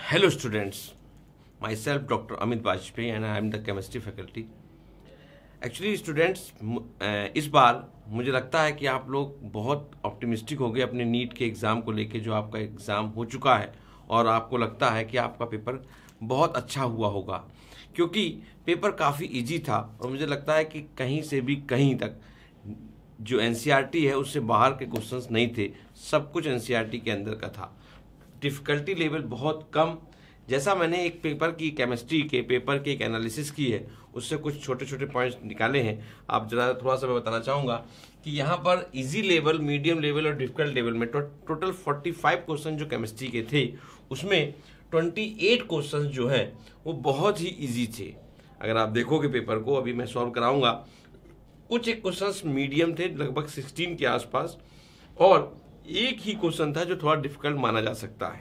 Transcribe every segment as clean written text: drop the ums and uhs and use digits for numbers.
Hello students, myself Dr. Amit Bajpai and I am the chemistry faculty. Actually students इस बार मुझे लगता है कि आप लोग बहुत ऑप्टिमिस्टिक हो गए अपने नीट के एग्ज़ाम को लेके, जो आपका एग्ज़ाम हो चुका है और आपको लगता है कि आपका पेपर बहुत अच्छा हुआ होगा, क्योंकि पेपर काफ़ी इजी था और मुझे लगता है कि कहीं से भी कहीं तक जो एनसीईआरटी है उससे बाहर के क्वेश्चंस नहीं थे, सब कुछ एनसीईआरटी के अंदर का था। डिफ़िकल्टी लेवल बहुत कम, जैसा मैंने एक पेपर की केमिस्ट्री के पेपर की एक एनालिसिस की है उससे कुछ छोटे छोटे पॉइंट्स निकाले हैं। आप जरा थोड़ा सा मैं बताना चाहूँगा कि यहाँ पर इजी लेवल, मीडियम लेवल और डिफ़िकल्ट लेवल में टोटल 45 क्वेश्चन जो केमिस्ट्री के थे उसमें 28 क्वेश्चन जो हैं वो बहुत ही ईजी थे। अगर आप देखोगे पेपर को, अभी मैं सॉल्व कराऊंगा, कुछ एक क्वेश्चन मीडियम थे लगभग 16 के आसपास और एक ही क्वेश्चन था जो थोड़ा डिफिकल्ट माना जा सकता है।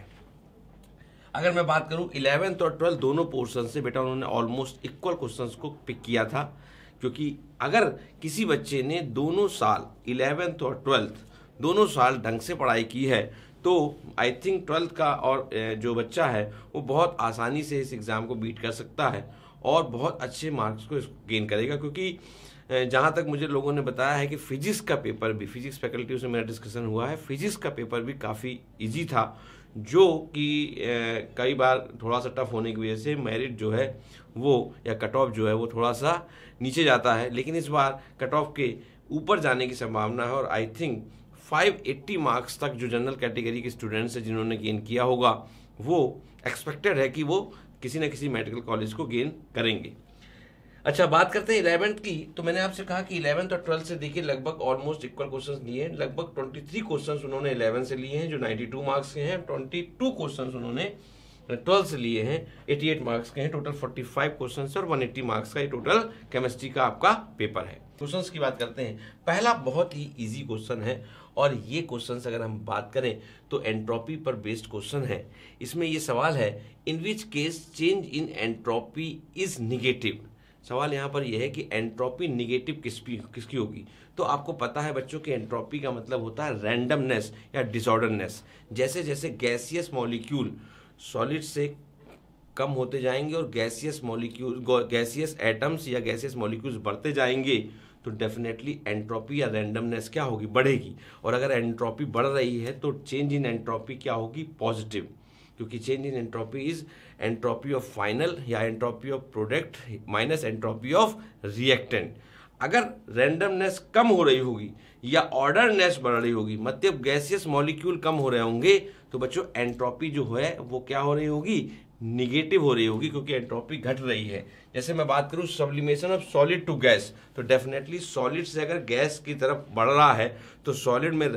अगर मैं बात करूं 11th और 12th दोनों पोर्शन से बेटा उन्होंने ऑलमोस्ट इक्वल क्वेश्चंस को पिक किया था, क्योंकि अगर किसी बच्चे ने दोनों साल 11th और 12th दोनों साल ढंग से पढ़ाई की है तो आई थिंक 12th का और जो बच्चा है वो बहुत आसानी से इस एग्ज़ाम को बीट कर सकता है और बहुत अच्छे मार्क्स को गेन करेगा। क्योंकि जहाँ तक मुझे लोगों ने बताया है कि फिजिक्स का पेपर भी, फिजिक्स फैकल्टी से मेरा डिस्कशन हुआ है, फिजिक्स का पेपर भी काफ़ी इजी था, जो कि कई बार थोड़ा सा टफ होने की वजह से मेरिट जो है वो या कट ऑफ जो है वो थोड़ा सा नीचे जाता है, लेकिन इस बार कट ऑफ के ऊपर जाने की संभावना है और आई थिंक 580 मार्क्स तक जो जनरल कैटेगरी के स्टूडेंट्स हैं जिन्होंने गेन किया होगा वो एक्सपेक्टेड है कि वो किसी न किसी मेडिकल कॉलेज को गेन करेंगे। अच्छा, बात करते हैं 11th की। तो मैंने आपसे कहा कि 11th और 12th से देखिए लगभग ऑलमोस्ट इक्वल क्वेश्चंस लिए हैं। लगभग 23 क्वेश्चंस उन्होंने 11 से लिए हैं जो 92 मार्क्स के हैं, 22 क्वेश्चंस उन्होंने 12 से लिए हैं 88 मार्क्स के हैं। टोटल 45 क्वेश्चंस और 180 मार्क्स का ये टोटल केमिस्ट्री का आपका पेपर है। क्वेश्चंस की बात करते हैं। पहला बहुत ही ईजी क्वेश्चन है और ये क्वेश्चंस अगर हम बात करें तो एंट्रोपी पर बेस्ड क्वेश्चन है। इसमें ये सवाल है, in which case change in entropy is negative. सवाल यहाँ पर यह है कि एंट्रोपी निगेटिव किसकी होगी। तो आपको पता है बच्चों की एंट्रोपी का मतलब होता है रैंडमनेस या डिसऑर्डरनेस। जैसे जैसे गैसियस मॉलिक्यूल सॉलिड से कम होते जाएंगे और गैसियस एटम्स या गैसियस मॉलिक्यूल्स बढ़ते जाएंगे तो डेफिनेटली एंट्रोपी या रैंडमनेस क्या होगी, बढ़ेगी। और अगर एंट्रोपी बढ़ रही है तो चेंज इन एंट्रोपी क्या होगी, पॉजिटिव, क्योंकि change in entropy is entropy of final या entropy of product minus entropy of reactant. अगर रैंडमनेस कम हो रही होगी या ऑर्डरनेस बढ़ रही होगी, मतलब गैसियस मॉलिक्यूल कम हो रहे होंगे, तो बच्चों एंट्रोपी जो है वो क्या हो रही होगी, निगेटिव हो रही होगी, क्योंकि एंट्रोपी घट रही है। जैसे मैं बात करूं sublimation of solid to gas, तो डेफिनेटली सॉलिड से अगर गैस की तरफ बढ़ रहा है तो सॉलिड में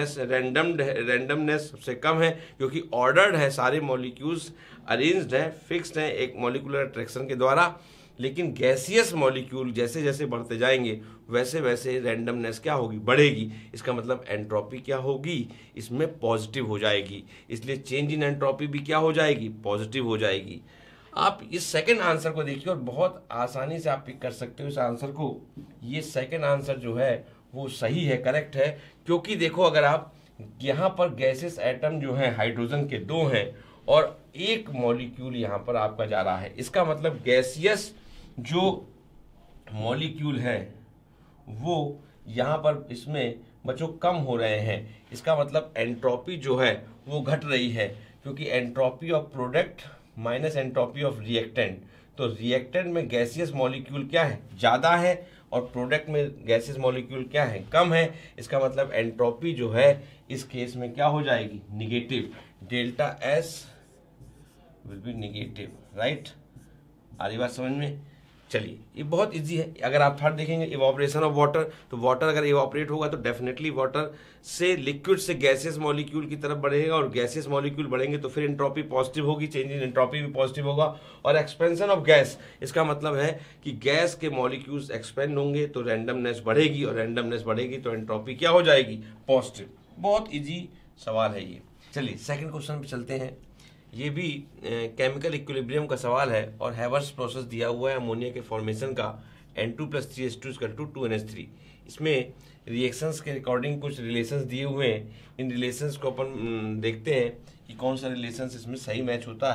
रैंडमनेस सबसे कम है, क्योंकि ऑर्डर्ड है, सारे मॉलिक्यूल्स अरेंज्ड है, फिक्स्ड है एक मॉलिक्यूलर अट्रैक्शन के द्वारा। लेकिन गैसियस मॉलिक्यूल जैसे जैसे बढ़ते जाएंगे वैसे वैसे रैंडमनेस क्या होगी, बढ़ेगी। इसका मतलब एंट्रोपी क्या होगी, इसमें पॉजिटिव हो जाएगी, इसलिए चेंज इन एंट्रोपी भी क्या हो जाएगी, पॉजिटिव हो जाएगी। आप इस सेकंड आंसर को देखिए और बहुत आसानी से आप पिक कर सकते हो इस आंसर को। ये सेकंड आंसर जो है वो सही है, करेक्ट है, क्योंकि देखो अगर आप यहाँ पर गैसेस एटम जो है हाइड्रोजन के 2 हैं और एक मॉलिक्यूल यहाँ पर आपका जा रहा है, इसका मतलब गैसियस जो मॉलिक्यूल है वो यहाँ पर इसमें बच्चों कम हो रहे हैं। इसका मतलब एंट्रोपी जो है वो घट रही है, क्योंकि entropy of product minus entropy of reactant. तो रिएक्टेंट में गैसियस मॉलिक्यूल क्या है, ज़्यादा है, और प्रोडक्ट में गैसियस मॉलिक्यूल क्या है, कम है। इसका मतलब एंट्रोपी जो है इस केस में क्या हो जाएगी, negative. Delta S will be negative, right. आ रही बात समझ में। चलिए, ये बहुत इजी है। अगर आप थर्ड देखेंगे इवापोरेशन ऑफ वाटर, तो वाटर अगर इवापोरेट होगा तो डेफिनेटली वाटर से लिक्विड से गैसियस मॉलिक्यूल की तरफ बढ़ेगा और गैसियस मॉलिक्यूल बढ़ेंगे तो फिर एंट्रोपी पॉजिटिव होगी, चेंज इन एंट्रोपी भी पॉजिटिव होगा। और एक्सपेंशन ऑफ गैस, इसका मतलब है कि गैस के मॉलिक्यूल्स एक्सपेंड होंगे तो रैंडमनेस बढ़ेगी और रैंडमनेस बढ़ेगी तो एंट्रोपी क्या हो जाएगी, पॉजिटिव। बहुत ईजी सवाल है ये। चलिए सेकेंड क्वेश्चन पे चलते हैं। ये भी केमिकल इक्विलिब्रियम का सवाल है और हैवर्स प्रोसेस दिया हुआ है अमोनिया के फॉर्मेशन का, N2 + 3H2 = 2NH3। इसमें रिएक्शंस के अकॉर्डिंग कुछ रिलेशंस दिए हुए हैं। इन रिलेशंस को अपन देखते हैं कि कौन सा रिलेशंस इसमें सही मैच होता है।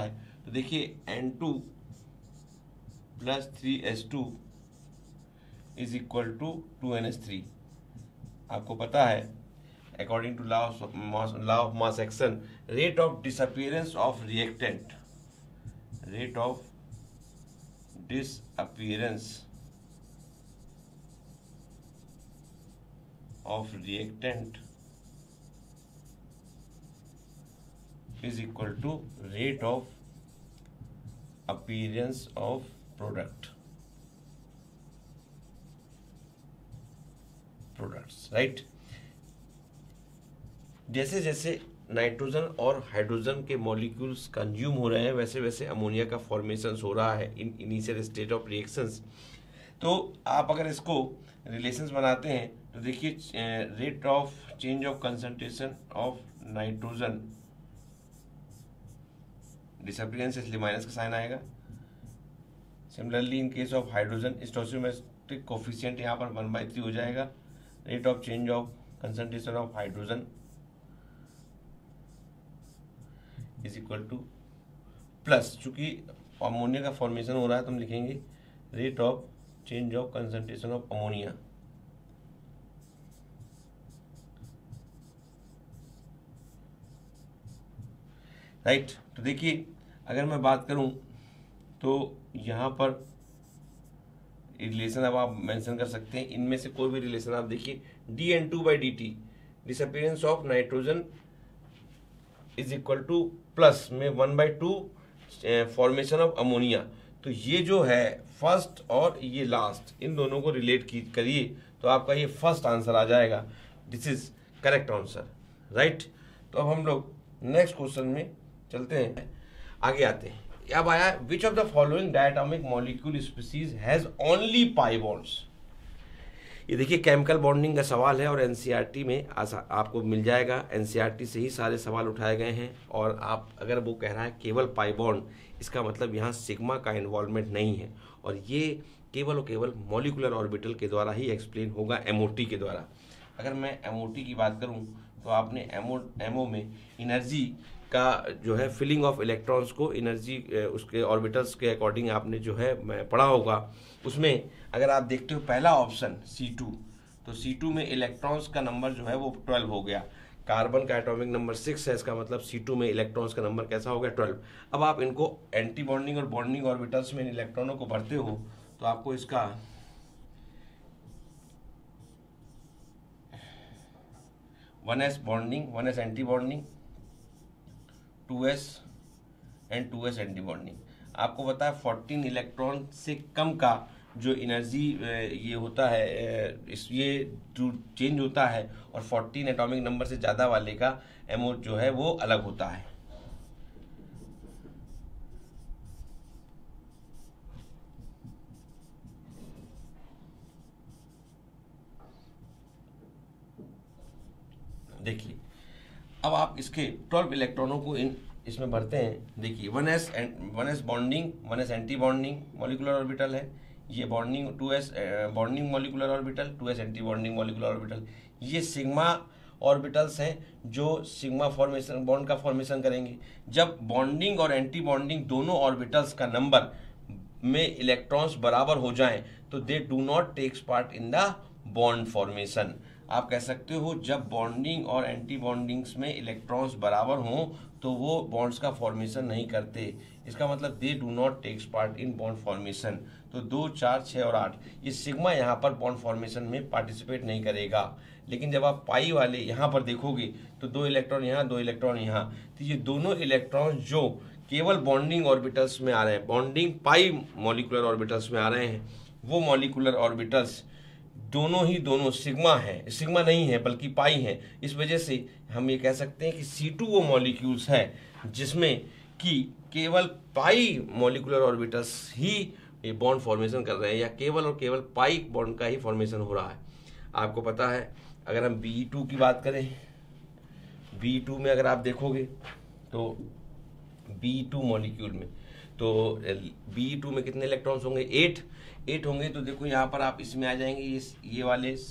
तो देखिए N2 plus 3H2 is equal to 2NH3। आपको पता है according to law of mass action, rate of disappearance of reactant, rate of disappearance of reactant is equal to rate of appearance of products, right. जैसे जैसे nitrogen और hydrogen के molecules consume हो रहे हैं वैसे वैसे अमोनिया का फॉर्मेशन हो रहा है in initial state of reactions. तो आप अगर इसको रिलेशंस बनाते हैं तो देखिए rate of change of concentration of nitrogen, disappearance इसलिए माइनस का साइन आएगा। Similarly in case of hydrogen stoichiometric coefficient यहाँ पर 1/3 हो जाएगा। Rate of change of concentration of hydrogen is equal to plus, चूंकि अमोनिया का फॉर्मेशन हो रहा है तो हम लिखेंगे rate of change of concentration of ammonia, right. तो देखिए अगर मैं बात करूं तो यहाँ पर रिलेशन अब आप मेंशन कर सकते हैं, इनमें से कोई भी रिलेशन आप देखिए, dN2/dt disappearance of nitrogen is equal to plus में 1/2 फॉर्मेशन ऑफ अमोनिया। तो ये जो है फर्स्ट और ये लास्ट, इन दोनों को रिलेट करिए तो आपका ये फर्स्ट आंसर आ जाएगा। This is correct answer, right. तो अब हम लोग नेक्स्ट क्वेश्चन में चलते हैं, आगे आते हैं। अब आया which of the following diatomic molecule species has only pi bonds. ये देखिए केमिकल बॉन्डिंग का सवाल है और एनसीईआरटी में आपको मिल जाएगा, एनसीईआरटी से ही सारे सवाल उठाए गए हैं। और आप अगर वो कह रहा है केवल पाई बॉन्ड, इसका मतलब यहाँ सिग्मा का इन्वॉल्वमेंट नहीं है और ये केवल और केवल मॉलिकुलर ऑर्बिटल के द्वारा ही एक्सप्लेन होगा, एमओटी के द्वारा। अगर मैं एमओटी की बात करूँ तो आपने एमओ में एनर्जी का जो है फिलिंग ऑफ इलेक्ट्रॉन्स को एनर्जी उसके ऑर्बिटल्स के अकॉर्डिंग आपने जो है पढ़ा होगा। उसमें अगर आप देखते हो पहला ऑप्शन C2, तो C2 में इलेक्ट्रॉन्स का नंबर जो है वो 12 हो गया। कार्बन का एटॉमिक नंबर 6 है, इसका मतलब C2 में इलेक्ट्रॉन्स का नंबर कैसा हो गया 12। अब आप इनको एंटी बॉन्डिंग और बॉन्डिंग ऑर्बिटल्स में इन इलेक्ट्रॉनों को भरते हो तो आपको इसका 1s bonding, 1s anti bonding, 2s and 2s anti bonding. आपको पता है 14 इलेक्ट्रॉन से कम का जो एनर्जी ये होता है ये जो चेंज होता है, और 14 एटॉमिक नंबर से ज़्यादा वाले का एमओ जो है वो अलग होता है। देखिए अब आप इसके 12 इलेक्ट्रॉनों को इसमें भरते हैं। देखिए 1s bonding, 1s anti bonding molecular orbital है, ये bonding 2s bonding molecular orbital, 2s anti bonding molecular orbital. ये सिग्मा ऑर्बिटल्स हैं जो सिग्मा फॉर्मेशन बॉन्ड का फॉर्मेशन करेंगे। जब बॉन्डिंग और एंटी बॉन्डिंग दोनों ऑर्बिटल्स का नंबर में इलेक्ट्रॉन्स बराबर हो जाएं तो they do not takes part in the bond formation. आप कह सकते हो जब बॉन्डिंग और एंटी बॉन्डिंग्स में इलेक्ट्रॉन्स बराबर हों तो वो बॉन्ड्स का फॉर्मेशन नहीं करते। इसका मतलब they do not takes part in bond formation. तो 2, 4, 6 और 8 ये सिग्मा यहाँ पर बॉन्ड फॉर्मेशन में पार्टिसिपेट नहीं करेगा। लेकिन जब आप पाई वाले यहाँ पर देखोगे तो 2 इलेक्ट्रॉन यहाँ, 2 इलेक्ट्रॉन यहाँ, तो ये दोनों इलेक्ट्रॉन जो केवल बॉन्डिंग ऑर्बिटल्स में आ रहे हैं, बॉन्डिंग पाई मॉलिकुलर ऑर्बिटल्स में आ रहे हैं, वो मॉलिकुलर ऑर्बिटल्स दोनों सिग्मा है, सिग्मा नहीं है बल्कि पाई है। इस वजह से हम ये कह सकते हैं कि C2 वो मॉलिक्यूल्स है जिसमें कि केवल पाई मॉलिकुलर ऑर्बिटल्स ही ये बॉन्ड फॉर्मेशन कर रहे हैं, या केवल और केवल पाई बॉन्ड का ही फॉर्मेशन हो रहा है। आपको पता है अगर हम B2 की बात करें, B2 में अगर आप देखोगे तो B2 मॉलिक्यूल में तो B2 में कितने इलेक्ट्रॉन्स होंगे 8 होंगे। तो देखो यहाँ पर आप इसमें आ जाएंगे, ये वाले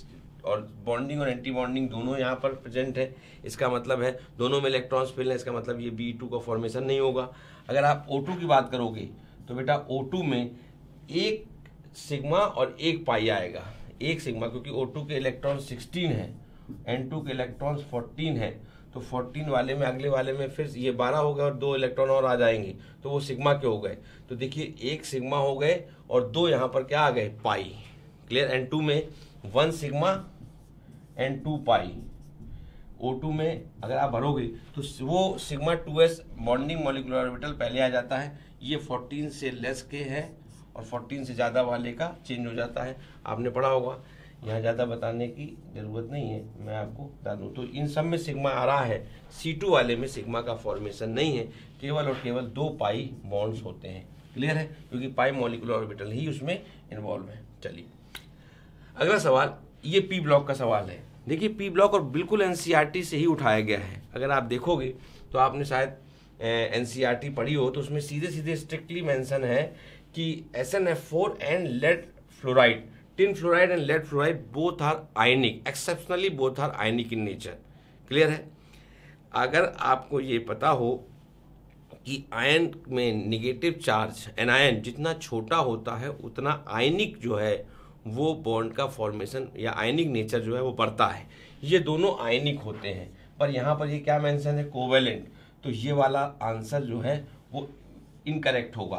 और बॉन्डिंग और एंटी बॉन्डिंग दोनों यहाँ पर प्रेजेंट है। इसका मतलब है दोनों में इलेक्ट्रॉन्स फिल है, इसका मतलब ये B2 का फॉर्मेशन नहीं होगा। अगर आप O2 की बात करोगे तो बेटा O2 में एक सिग्मा और एक पाई आएगा। एक सिग्मा, क्योंकि O2 के इलेक्ट्रॉन 16 है, N2 के इलेक्ट्रॉन्स 14 है, तो 14 वाले में अगले वाले में फिर ये 12 हो गए और 2 इलेक्ट्रॉन और आ जाएंगे, तो वो सिग्मा के हो गए। तो देखिए एक सिग्मा हो गए और 2 यहाँ पर क्या आ गए, पाई। क्लियर। N2 में 1 सिग्मा एंड 2 पाई। O2 में अगर आप भरोगे तो वो sigma 2s bonding molecular orbital पहले आ जाता है। ये 14 से लेस के है और 14 से ज़्यादा वाले का चेंज हो जाता है। आपने पढ़ा होगा, यहाँ ज़्यादा बताने की ज़रूरत नहीं है, मैं आपको बता दूँ। तो इन सब में सिग्मा आ रहा है, C2 वाले में सिग्मा का फॉर्मेशन नहीं है, केवल और केवल 2 पाई बॉन्ड्स होते हैं। क्लियर है, क्योंकि पाई मॉलिक्यूलर ऑर्बिटल ही उसमें इन्वॉल्व है। चलिए अगला सवाल, ये P ब्लॉक का सवाल है। देखिए P ब्लॉक और बिल्कुल NCERT से ही उठाया गया है। अगर आप देखोगे तो आपने शायद NCERT पढ़ी हो, तो उसमें सीधे सीधे स्ट्रिक्टली मेंशन है कि SnF4 and lead fluoride, tin fluoride and lead fluoride both are ionic, exceptionally both are ionic in nature. Clear है। अगर आपको ये पता हो कि आयन में निगेटिव चार्ज एनायन जितना छोटा होता है उतना आयनिक जो है वो बॉन्ड का फॉर्मेशन या आयनिक नेचर जो है वो बढ़ता है। ये दोनों आयनिक होते हैं, पर यहाँ पर ये क्या मेंशन है, कोवेलेंट। तो ये वाला आंसर जो है वो इनकरेक्ट होगा।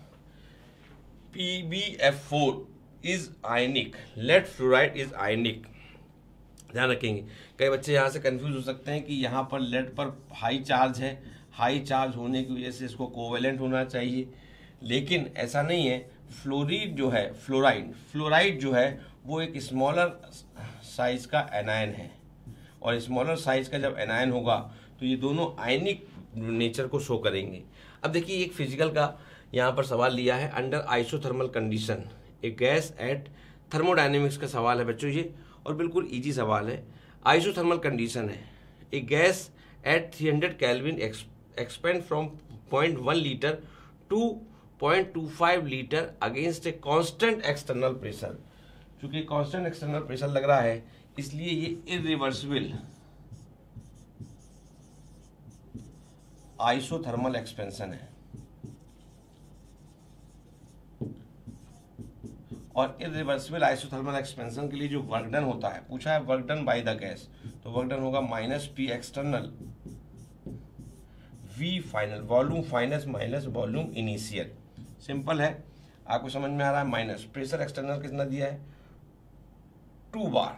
PbF4 is ionic, lead fluoride is ionic. ध्यान रखेंगे, कई बच्चे यहाँ से कंफ्यूज हो सकते हैं कि यहाँ पर लेड पर हाई चार्ज है, हाई चार्ज होने की वजह से इसको कोवेलेंट होना चाहिए, लेकिन ऐसा नहीं है। फ्लोरीड जो है, फ्लोराइड जो है वो एक स्मॉलर साइज का एनायन है, और स्मॉलर साइज का जब एनायन होगा तो ये दोनों आयनिक नेचर को शो करेंगे। अब देखिए एक फिजिकल का यहाँ पर सवाल लिया है, under isothermal condition a gas at, thermodynamics का सवाल है बच्चों ये, और बिल्कुल इजी सवाल है। आइसोथर्मल कंडीशन है, a gas at 300 kelvin expand from 0.1 litre to 0.25 litre against a constant external pressure. चूंकि कांस्टेंट एक्सटर्नल प्रेशर लग रहा है, इसलिए ये इरिवर्सिबल आइसोथर्मल एक्सपेंशन है, और इरिवर्सिबल आइसोथर्मल एक्सपेंशन के लिए जो वर्क डन होता है, पूछा है work done by the gas, तो वर्क डन होगा -P external V final, volume final minus volume initial. Simple है, आपको समझ में आ रहा है। माइनस प्रेशर एक्सटर्नल कितना दिया है, 2 bar,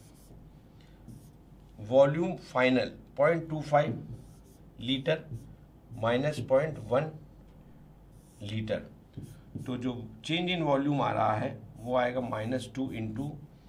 volume final 0.25 litre minus 0.1 litre, तो जो चेंज इन वॉल्यूम आ रहा है वो आएगा -2 इंटू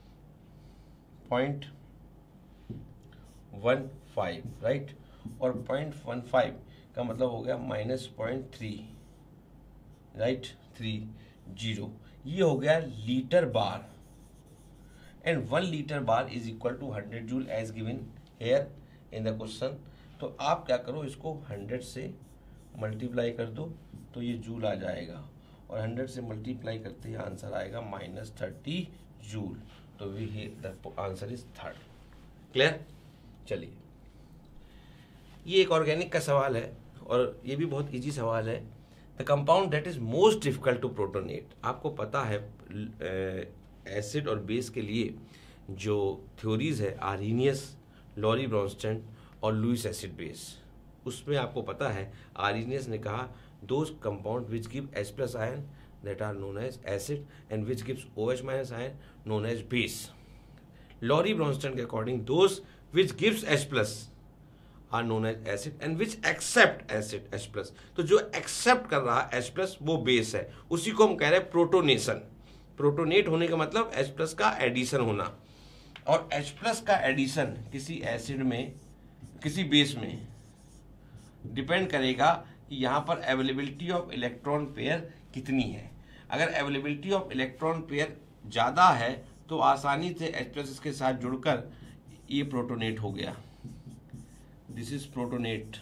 0.15, राइट, और 0.15 का मतलब हो गया -0.3, राइट, 30। ये हो गया litre bar, and 1 litre bar is equal to 100 joule as given here in the question. तो आप क्या करो, इसको 100 से मल्टीप्लाई कर दो तो ये जूल आ जाएगा, और 100 से मल्टीप्लाई करते ही आंसर आएगा -30 जूल। तो the answer is 3rd। Clear. चलिए ये एक ऑर्गेनिक का सवाल है, और ये भी बहुत इजी सवाल है। The compound that is most difficult to protonate. आपको पता है एसिड और बेस के लिए जो थ्योरीज है, आर्रीनियस, लॉरी ब्रॉन्स्टन और लुईस एसिड बेस, उसमें आपको पता है आर्रीनियस ने कहा those compound which give H+ ion that are known as acid and which gives OH- ion known as base. Lowry Bronsted के according those which gives H+ are known as acid and which accept acid H+। तो जो accept कर रहा है H+ वो base है, उसी को हम कह रहे हैं प्रोटोनेशन। प्रोटोनेट होने का मतलब H+ का एडिशन होना, और H+ का एडिशन किसी एसिड में, किसी बेस में डिपेंड करेगा कि यहाँ पर अवेलेबिलिटी ऑफ इलेक्ट्रॉन पेयर कितनी है। अगर अवेलेबिलिटी ऑफ इलेक्ट्रॉन पेयर ज़्यादा है तो आसानी से H+ इसके साथ जुड़कर ये प्रोटोनेट हो गया, दिस इज प्रोटोनेट,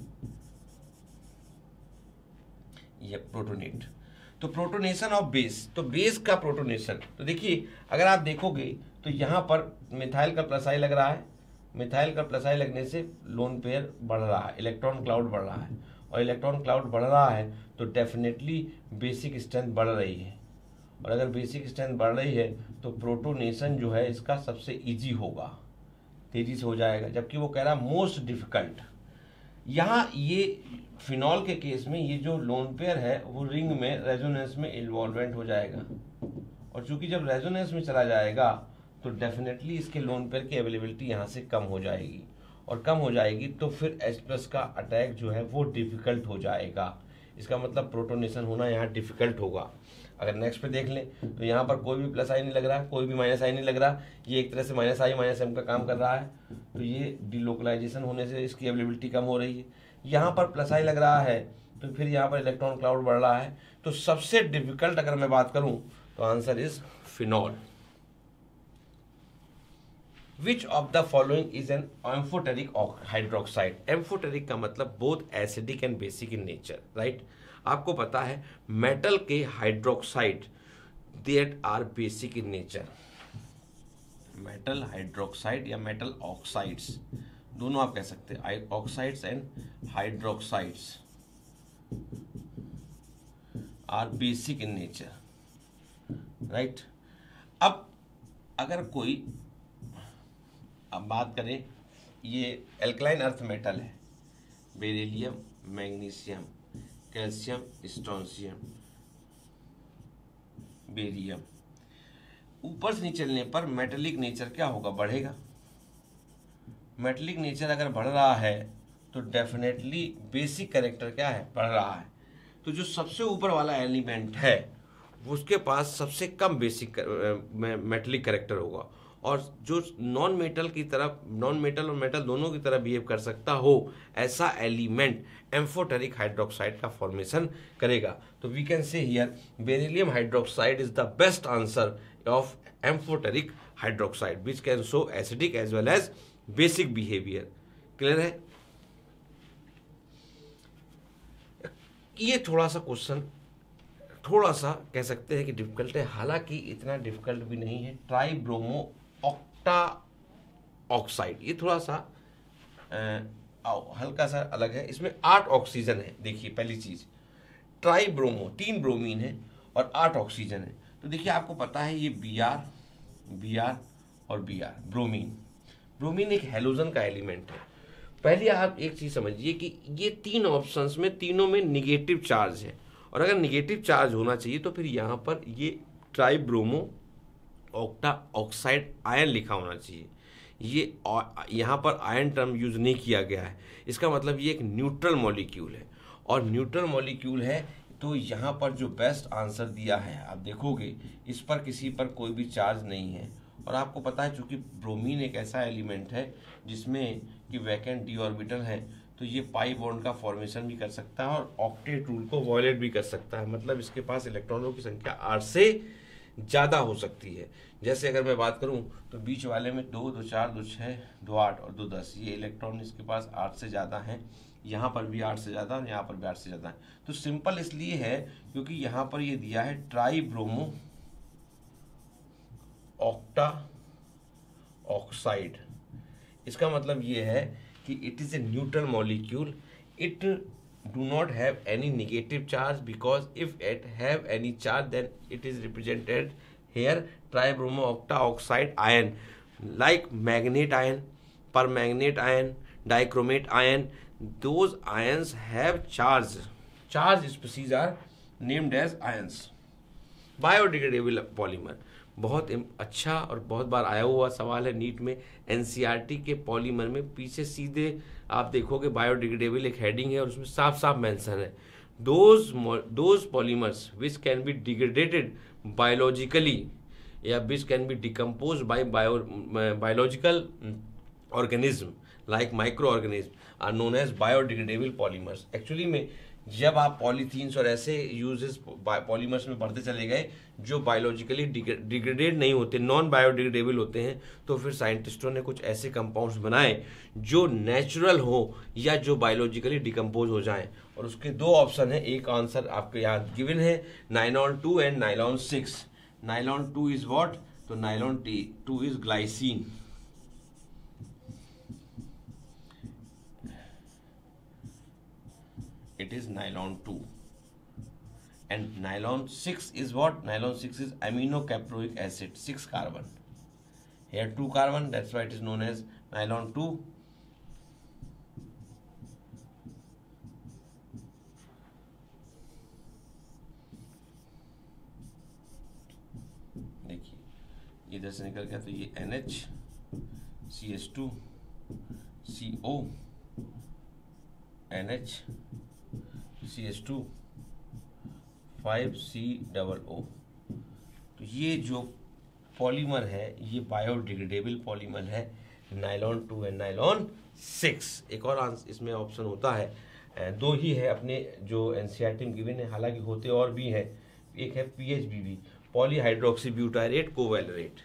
ये प्रोटोनेट। तो प्रोटोनेशन ऑफ बेस, तो बेस का प्रोटोनेशन, तो देखिए अगर आप देखोगे तो तो यहाँ पर मिथाइल का प्लस आई लग रहा है, मिथाइल का प्लस आई लगने से लोन पेयर बढ़ रहा है, इलेक्ट्रॉन क्लाउड बढ़ रहा है, और इलेक्ट्रॉन क्लाउड बढ़ रहा है तो डेफिनेटली बेसिक स्ट्रेंथ बढ़ रही है, और अगर बेसिक स्ट्रेंथ बढ़ रही है तो प्रोटोनेशन जो है इसका सबसे इजी होगा, तेजी से हो जाएगा। जबकि वो कह रहा है मोस्ट डिफिकल्ट। यहाँ ये फिनॉल के केस में ये जो लोन पेयर है वो रिंग में रेजोनेंस में इन्वॉल्वेंट हो जाएगा, और चूंकि जब रेजोनेंस में चला जाएगा तो डेफिनेटली इसके लोन पेयर की अवेलेबिलिटी यहाँ से कम हो जाएगी, और कम हो जाएगी तो फिर H+ का अटैक जो है वो डिफिकल्ट हो जाएगा। इसका मतलब प्रोटोनेशन होना यहाँ डिफिकल्ट होगा। अगर नेक्स्ट पे देख लें तो यहाँ पर कोई भी प्लस आई नहीं लग रहा, कोई भी माइनस आई नहीं लग रहा, ये एक तरह से माइनस आई माइनस एम का काम कर रहा है, तो ये डिलोकलाइजेशन होने से इसकी अवेलेबिलिटी कम हो रही है। यहाँ पर प्लस आई लग रहा है तो फिर यहाँ पर इलेक्ट्रॉन क्लाउड बढ़ रहा है। तो सबसे डिफिकल्ट अगर मैं बात करूँ तो answer is phenol. Which of the following is an amphoteric hydroxide? Amphoteric का मतलब both acidic and basic in nature, right? आपको पता है मेटल के hydroxide that are basic in nature, metal hydroxide या मेटल ऑक्साइड्स दोनों आप कह सकते हैं, oxides and hydroxides are basic in nature, right. अब अगर कोई, अब बात करें, ये एल्कलाइन अर्थ मेटल है, beryllium, magnesium, calcium, strontium, barium, ऊपर से नीचे चलने पर मेटेलिक नेचर क्या होगा, बढ़ेगा। मेटेलिक नेचर अगर बढ़ रहा है तो डेफिनेटली बेसिक कैरेक्टर क्या है, बढ़ रहा है। तो जो सबसे ऊपर वाला एलिमेंट है उसके पास सबसे कम बेसिक मेटेलिक कैरेक्टर होगा, और जो नॉन मेटल की तरफ, नॉन मेटल और मेटल दोनों की तरफ बिहेव कर सकता हो ऐसा एलिमेंट एम्फोटेरिक हाइड्रोक्साइड का फॉर्मेशन करेगा। तो we can say here beryllium hydroxide is the best answer of amphoteric hydroxide which can show acidic as well as basic behaviour. Clear है? ये थोड़ा सा क्वेश्चन थोड़ा सा कह सकते हैं कि डिफिकल्ट है, हालांकि इतना डिफिकल्ट भी नहीं है। ट्राइब्रोमो ऑक्टा ऑक्साइड, ये थोड़ा सा हल्का सा अलग है, इसमें 8 ऑक्सीजन है। देखिए पहली चीज, ट्राइब्रोमो 3 ब्रोमीन है और 8 ऑक्सीजन है। तो देखिए आपको पता है ये Br और Br ब्रोमीन, ब्रोमीन एक हेलोजन का एलिमेंट है। पहले आप एक चीज समझिए कि ये 3 ऑप्शंस में तीनों में निगेटिव चार्ज है, और अगर निगेटिव चार्ज होना चाहिए तो फिर यहाँ पर ये ट्राइब्रोमो ऑक्टा ऑक्साइड आयन लिखा होना चाहिए। ये यहाँ पर आयन टर्म यूज नहीं किया गया है, इसका मतलब ये एक न्यूट्रल मॉलिक्यूल है, और न्यूट्रल मॉलिक्यूल है तो यहाँ पर जो बेस्ट आंसर दिया है आप देखोगे इस पर किसी पर कोई भी चार्ज नहीं है। और आपको पता है चूंकि ब्रोमीन एक ऐसा एलिमेंट है जिसमें कि वैकेंट डी ऑर्बिटल है, तो ये पाई बॉन्ड का फॉर्मेशन भी कर सकता है और ऑक्टेट रूल को वायलेट भी कर सकता है। मतलब इसके पास इलेक्ट्रॉनों की संख्या 8 से ज़्यादा हो सकती है। जैसे अगर मैं बात करूं तो बीच वाले में 2, 2, 4, 2, 6, 2, 8 और 2, 10 ये इलेक्ट्रॉन इसके पास 8 से ज़्यादा हैं। यहाँ पर भी 8 से ज़्यादा और यहाँ पर भी 8 से ज़्यादा है। तो सिंपल इसलिए है क्योंकि यहाँ पर ये दिया है ट्राइब्रोमो ऑक्टा ऑक्साइड। इसका मतलब ये है कि it is a neutral molecule, it do not have any negative charge, because if it have any charge then it is represented here tribromo octa oxide ion, like magnate ion, permanganate ion, dichromate ion. Those ions have charge species are named as ions. Biodegradable polymer बहुत अच्छा और बहुत बार आया हुआ सवाल है NEET में। NCERT के पॉलीमर में पीछे सीधे आप देखोगे बायोडिग्रेडेबल एक हेडिंग है और उसमें साफ साफ मेंशन है those polymers which can be degradated biologically या which can be decompose by biological organism like micro organism are known as biodegradable polymers. Actually में जब आप पॉलीथीन्स और ऐसे यूजेस पॉलीमर्स में बढ़ते चले गए जो बायोलॉजिकली डिग्रेडेड नहीं होते, नॉन बायोडिग्रेडेबल होते हैं, तो फिर साइंटिस्टों ने कुछ ऐसे कंपाउंड्स बनाए जो नेचुरल हो या जो बायोलॉजिकली डिकम्पोज हो जाएं। और उसके 2 ऑप्शन है, एक आंसर आपके यहाँ गिवन है nylon 2 and nylon 6। Nylon 2 is what, तो nylon two is glycine, it is nylon 2, and nylon 6 is what? Nylon 6 is aminocaproic acid, 6 carbon, here 2 carbon, that's why it is known as nylon 2. देखिए इधर से निकल गया, तो ये NH CH2 CO NH CH2 5COO। तो ये जो पॉलीमर है ये बायोडिग्रेडेबल पॉलीमर है, नाइलॉन 2 एंड नाइलॉन 6। एक और आंसर इसमें ऑप्शन होता है, दो ही है अपने जो एनसीईआरटी में गिवन है, हालांकि होते और भी हैं। एक है PHBB, पॉलीहाइड्रोक्सी ब्यूटायरेट कोवैलेंट।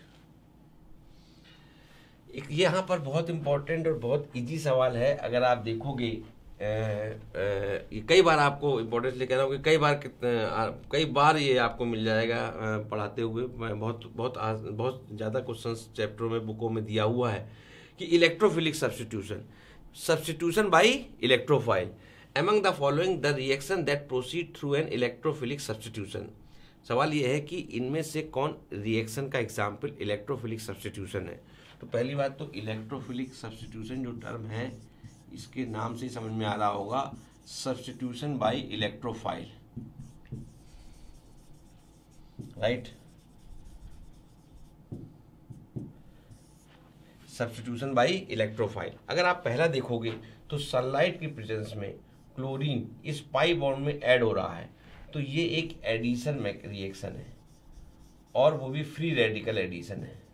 एक यहाँ पर बहुत इंपॉर्टेंट और बहुत इजी सवाल है, अगर आप देखोगे ये कई बार आपको इम्पोर्टेंस ले कह रहा हूँ कि कई बार ये आपको मिल जाएगा पढ़ाते हुए। मैं बहुत ज़्यादा क्वेश्चंस चैप्टरों में बुकों में दिया हुआ है कि electrophilic substitution by electrophile among the following the reaction that proceed through an electrophilic substitution. सवाल ये है कि इनमें से कौन रिएक्शन का एग्जाम्पल इलेक्ट्रोफिलिक सब्स्टिट्यूशन है। तो पहली बात तो इलेक्ट्रोफिलिक सब्स्टिट्यूशन जो टर्म है इसके नाम से ही समझ में आ रहा होगा, substitution by electrophile, right. Substitution by electrophile. अगर आप पहला देखोगे तो सनलाइट की प्रेजेंस में क्लोरीन इस पाई बॉन्ड में ऐड हो रहा है, तो ये एक एडिशन रिएक्शन है और वो भी फ्री रेडिकल एडिशन है,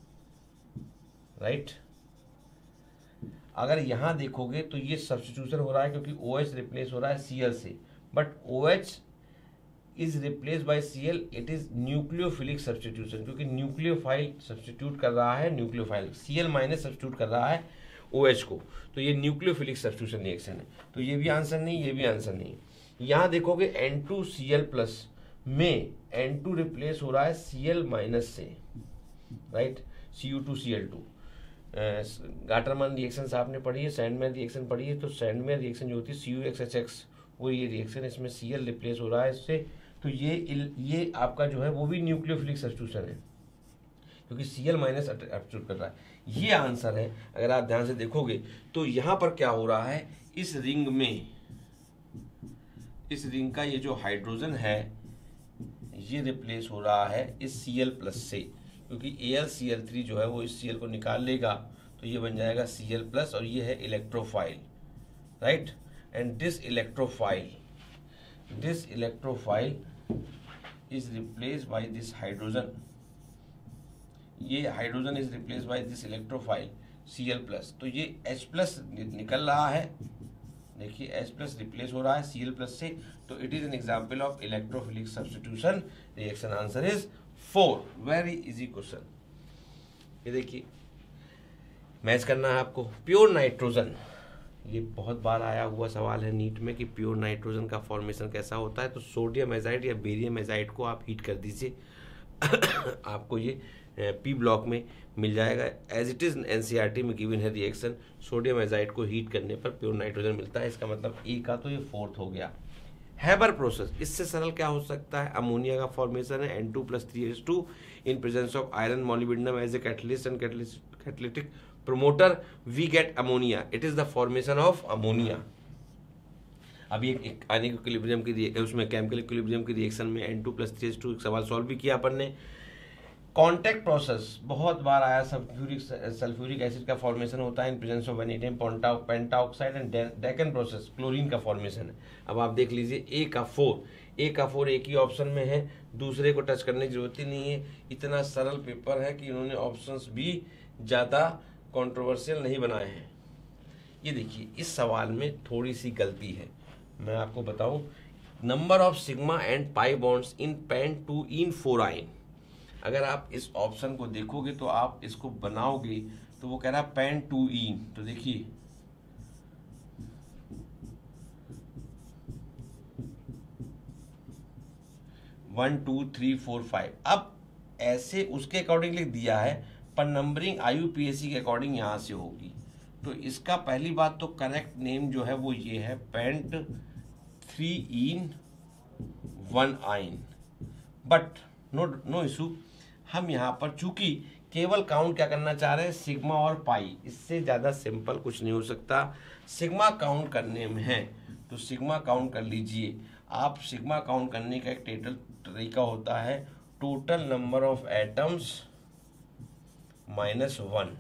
राइट। अगर यहां देखोगे तो ये सब्स्टिट्यूशन हो रहा है क्योंकि OH रिप्लेस हो रहा है Cl से, but OH is replace by Cl, it is nucleophilic substitution, क्योंकि न्यूक्लियोफाइल सब्स्टिट्यूट कर रहा है, न्यूक्लियोफाइल Cl माइनस सब्स्टिट्यूट कर रहा है OH को, तो ये न्यूक्लियोफिलिक सब्स्टिट्यूशन रिएक्शन है। तो ये भी आंसर नहीं, ये भी आंसर नहीं। यहां देखोगे N2Cl+ में N2 रिप्लेस हो रहा है Cl माइनस से, राइट, Cu2Cl2। गाटरमैन रिएक्शन आपने पढ़ी है, सैंडमैन रिएक्शन पढ़ी है। तो सैंडमैन रिएक्शन जो होती है CuHH, वो ये रिएक्शन, इसमें Cl रिप्लेस हो रहा है इससे, तो ये आपका जो है वो भी न्यूक्लियोफिलिक सब्स्टिट्यूशन है क्योंकि Cl माइनस सब्स्टिट्यूट कर रहा है। ये आंसर है। अगर आप ध्यान से देखोगे तो यहाँ पर क्या हो रहा है, इस रिंग में, इस रिंग का ये जो हाइड्रोजन है ये रिप्लेस हो रहा है इस Cl+ से, क्योंकि AlCl3 जो है वो इस Cl को निकाल लेगा, तो ये बन जाएगा Cl+, और ये है electrophile, right. And this electrophile is replace by this hydrogen, ये hydrogen is replace by this electrophile Cl+, तो ये H+ निकल रहा है, देखिए H+ रिप्लेस हो रहा है Cl+ से, तो it is an example of electrophilic substitution reaction. Answer is 4। Very easy question. ये देखिए, मैच करना है आपको। प्योर नाइट्रोजन, ये बहुत बार आया हुआ सवाल है नीट में कि प्योर नाइट्रोजन का फॉर्मेशन कैसा होता है। तो सोडियम एजाइड या बेरियम एजाइड को आप हीट कर दीजिए आपको ये P ब्लॉक में मिल जाएगा। एज इट इज एनसीईआरटी में गिवन है रिएक्शन, सोडियम एजाइड को हीट करने पर प्योर नाइट्रोजन मिलता है। इसका मतलब ए का तो ये 4th हो गया। हैबर प्रोसेस, इससे सरल क्या हो सकता है, अमोनिया का फॉर्मेशन है N2+3H2 in presence of iron molybdenum as a catalyst and catalytic promoter we get ammonia, it is the formation of ammonia. अभी एक आयनिक इक्विलिब्रियम की उसमें केमिकल इक्विलिब्रियम की रिएक्शन में N2+3H2 एक सवाल सॉल्व भी किया अपन ने। कॉन्टैक्ट प्रोसेस बहुत बार आया, सल्फ्यूरिक एसिड का फॉर्मेशन होता है in presence of vanadium pentoxide and Deacon process chlorine का फॉर्मेशन है। अब आप देख लीजिए ए का 4 एक ही ऑप्शन में है, दूसरे को टच करने की जरूरत ही नहीं है। इतना सरल पेपर है कि इन्होंने ऑप्शंस भी ज़्यादा कंट्रोवर्शियल नहीं बनाए हैं। ये देखिए, इस सवाल में थोड़ी सी गलती है, मैं आपको बताऊं। Number of sigma and pi bonds in pentuine foraine, अगर आप इस ऑप्शन को देखोगे तो आप इसको बनाओगे तो वो कह रहा है पेंटूइन, तो देखिए 1 2 3 4 5। अब ऐसे उसके अकॉर्डिंग लिख दिया है, पर नंबरिंग IUPAC के अकॉर्डिंग यहाँ से होगी। तो इसका पहली बात तो करेक्ट नेम जो है वो ये है, पेंट 3 in 1 आइन। बट नो इशू, हम यहाँ पर चूंकि केवल काउंट क्या करना चाह रहे हैं, सिग्मा और पाई, इससे ज़्यादा सिंपल कुछ नहीं हो सकता। सिग्मा काउंट करने में है तो सिग्मा काउंट कर लीजिए आप। सिग्मा काउंट करने का एक तरीका होता है, टोटल नंबर ऑफ एटम्स -1।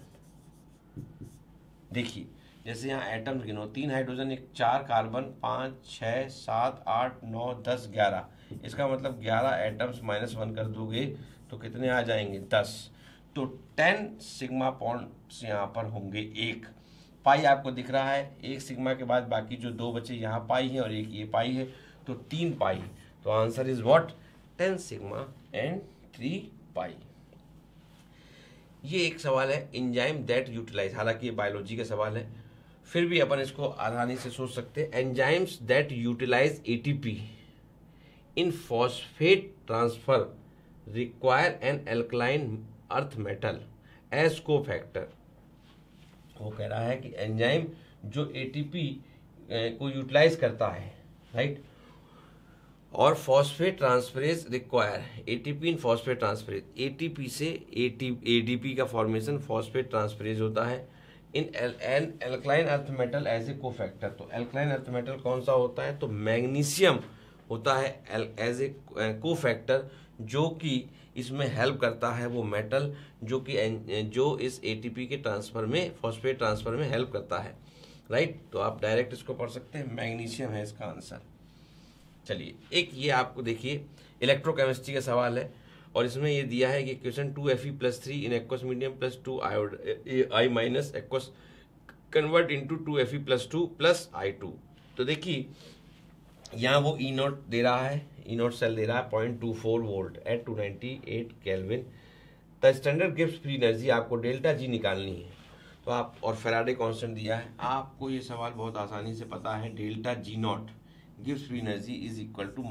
देखिए जैसे यहाँ एटम्स गिनो, 3 हाइड्रोजन, 4 कार्बन, 5 6 7 8 9 10 11, इसका मतलब 11 एटम्स -1 कर दोगे तो कितने आ जाएंगे, 10। तो 10 सिग्मा बॉन्ड्स यहाँ पर होंगे। एक पाई आपको दिख रहा है, एक सिग्मा के बाद बाकी जो 2 बचे यहाँ पाई है और एक ये पाई है, तो 3 पाई। तो answer is what, 10 sigma and 3 pi. ये एक सवाल है, एंजाइम दैट यूटिलाइज, हालांकि ये बायोलॉजी का सवाल है, फिर भी अपन इसको आसानी से सोच सकते हैं। Enzymes that utilise ATP in phosphate transfer require an alkaline earth metal as cofactor. वो कह रहा है कि एंजाइम जो ATP को यूटिलाइज करता है, राइट, और phosphate transferase require ATP in phosphate transferase, ATP से ADP का फॉर्मेशन फॉस्फेट ट्रांसफरेज होता है in an alkaline earth metal as a cofactor. तो एल्कलाइन अर्थ मेटल कौन सा होता है, तो मैग्नीशियम होता है एज ए कोफैक्टर, जो कि इसमें हेल्प करता है, वो मेटल जो इस ATP के ट्रांसफर में, फॉस्फेट ट्रांसफर में हेल्प करता है, राइट। तो आप डायरेक्ट इसको पढ़ सकते हैं, मैग्नीशियम है इसका आंसर। चलिए एक ये आपको देखिए इलेक्ट्रोकेमिस्ट्री का सवाल है, और इसमें ये दिया है कि question 2Fe+3 in aqueous medium +2 I- aqueous convert into 2Fe+2 +I2। तो देखिए यहाँ वो E0 दे रहा है, E0 सेल दे रहा है 0.24 volt at 298 kelvin. The standard गिव्स फ्री एनर्जी, आपको डेल्टा G निकालनी है। तो आप, और फैराडे कांस्टेंट दिया है आपको, ये सवाल बहुत आसानी से पता है, डेल्टा G0 गिव्स free energy is equal to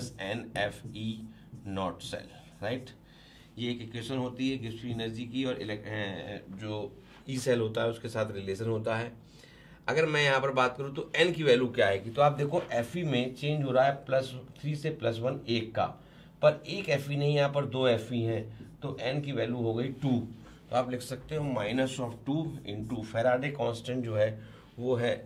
-NFE0 cell, right. ये एक इक्वेशन होती है गिव्स फ्री एनर्जी की, और जो ई सेल होता है उसके साथ रिलेशन होता है। अगर मैं यहाँ पर बात करूँ तो n की वैल्यू क्या आएगी, तो आप देखो Fe में चेंज हो रहा है +3 से +1 1 का, पर एक Fe नहीं, यहाँ पर 2 Fe हैं, तो n की वैल्यू हो गई 2। तो आप लिख सकते हो -2 इंटू फैराडे कांस्टेंट जो है वो है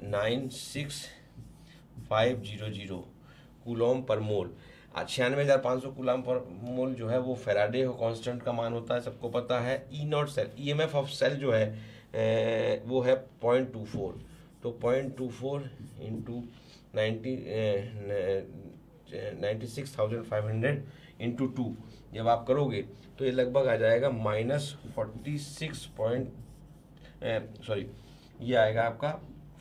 96500 कूलॉम पर मोल। 96,500 कूलॉम पर मोल जो है वो फैराडे कांस्टेंट का मान होता है, सबको पता है। E0 cell, EMF of cell जो है वो है 0.24, तो 0.24 इंटू 96,500 इंटू 2 जब आप करोगे तो ये लगभग आ जाएगा ये आएगा आपका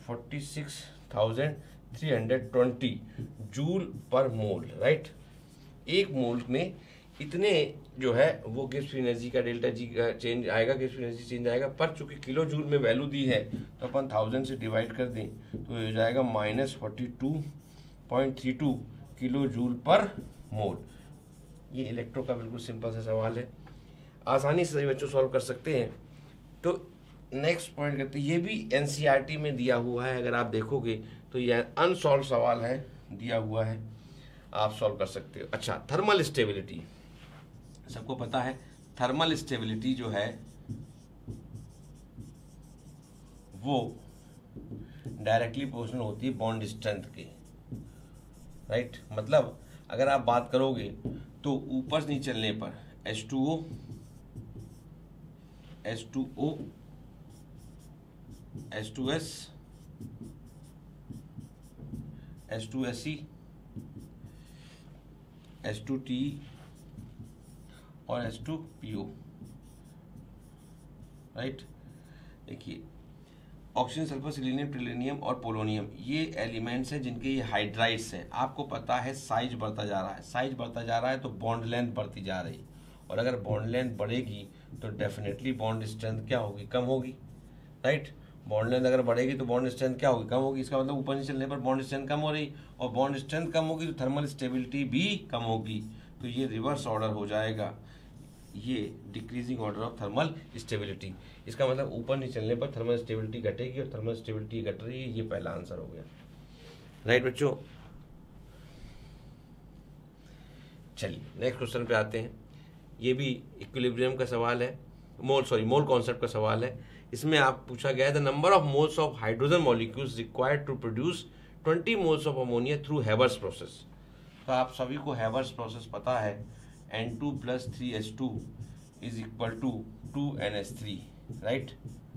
46,320 जूल पर मोल, राइट। एक मोल में इतने जो है वो गिव्स फ्री एनर्जी का डेल्टा G का चेंज आएगा, गिव्स फ्री एनर्जी चेंज आएगा, पर चूंकि किलो जूल में वैल्यू दी है तो अपन 1000 से डिवाइड कर दें तो हो जाएगा -42.32 किलो जूल पर मोल। ये इलेक्ट्रो का बिल्कुल सिंपल सा सवाल है, आसानी से सभी बच्चों सॉल्व कर सकते हैं। तो नेक्स्ट पॉइंट करते हैं, ये भी NCERT में दिया हुआ है, अगर आप देखोगे तो यह अनसॉल्व सवाल है, दिया हुआ है, आप सॉल्व कर सकते हो। अच्छा, थर्मल स्टेबिलिटी, सबको पता है थर्मल स्टेबिलिटी जो है वो डायरेक्टली प्रोपोर्शनल होती है बॉन्ड स्ट्रेंथ के, राइट। मतलब अगर आप बात करोगे तो ऊपर से नीचे चलने पर H2O H2S H2SE H2TE और H2PO, राइट। देखिए ऑक्सीजन, सल्फर, सिलीनियम, ट्रिलिनियम और पोलोनियम ये एलिमेंट्स हैं जिनके ये हाइड्राइड्स हैं। आपको पता है साइज बढ़ता जा रहा है, साइज बढ़ता जा रहा है तो बॉन्ड लेंथ बढ़ती जा रही, और अगर बॉन्ड लेंथ बढ़ेगी तो डेफिनेटली बॉन्ड स्ट्रेंथ क्या होगी, कम होगी, राइट। बॉन्ड लेंथ अगर बढ़ेगी तो बॉन्ड स्ट्रेंथ क्या होगी, कम होगी। इसका मतलब ऊपर नीचे चलने पर बॉन्ड स्ट्रेंथ कम हो रही, और बॉन्ड स्ट्रेंथ कम होगी तो थर्मल स्टेबिलिटी भी कम होगी। तो ये रिवर्स ऑर्डर हो जाएगा, ये decreasing order of thermal stability, इसका मतलब ऊपर नहीं चलने पर थर्मल स्टेबिलिटी घटेगी और थर्मल स्टेबिलिटी घट रही है, ये पहला आंसर हो गया। राइट बच्चों, चलिए नेक्स्ट क्वेश्चन पे आते हैं। ये भी इक्विलिब्रियम का सवाल है, मोल कॉन्सेप्ट का सवाल है। इसमें आप पूछा गया है the number of moles of hydrogen molecules required to produce 20 moles of ammonia through Haber's process. तो आप सभी को हैवर्स प्रोसेस पता है, N2 + 3H2 is equal to 2NH3, right.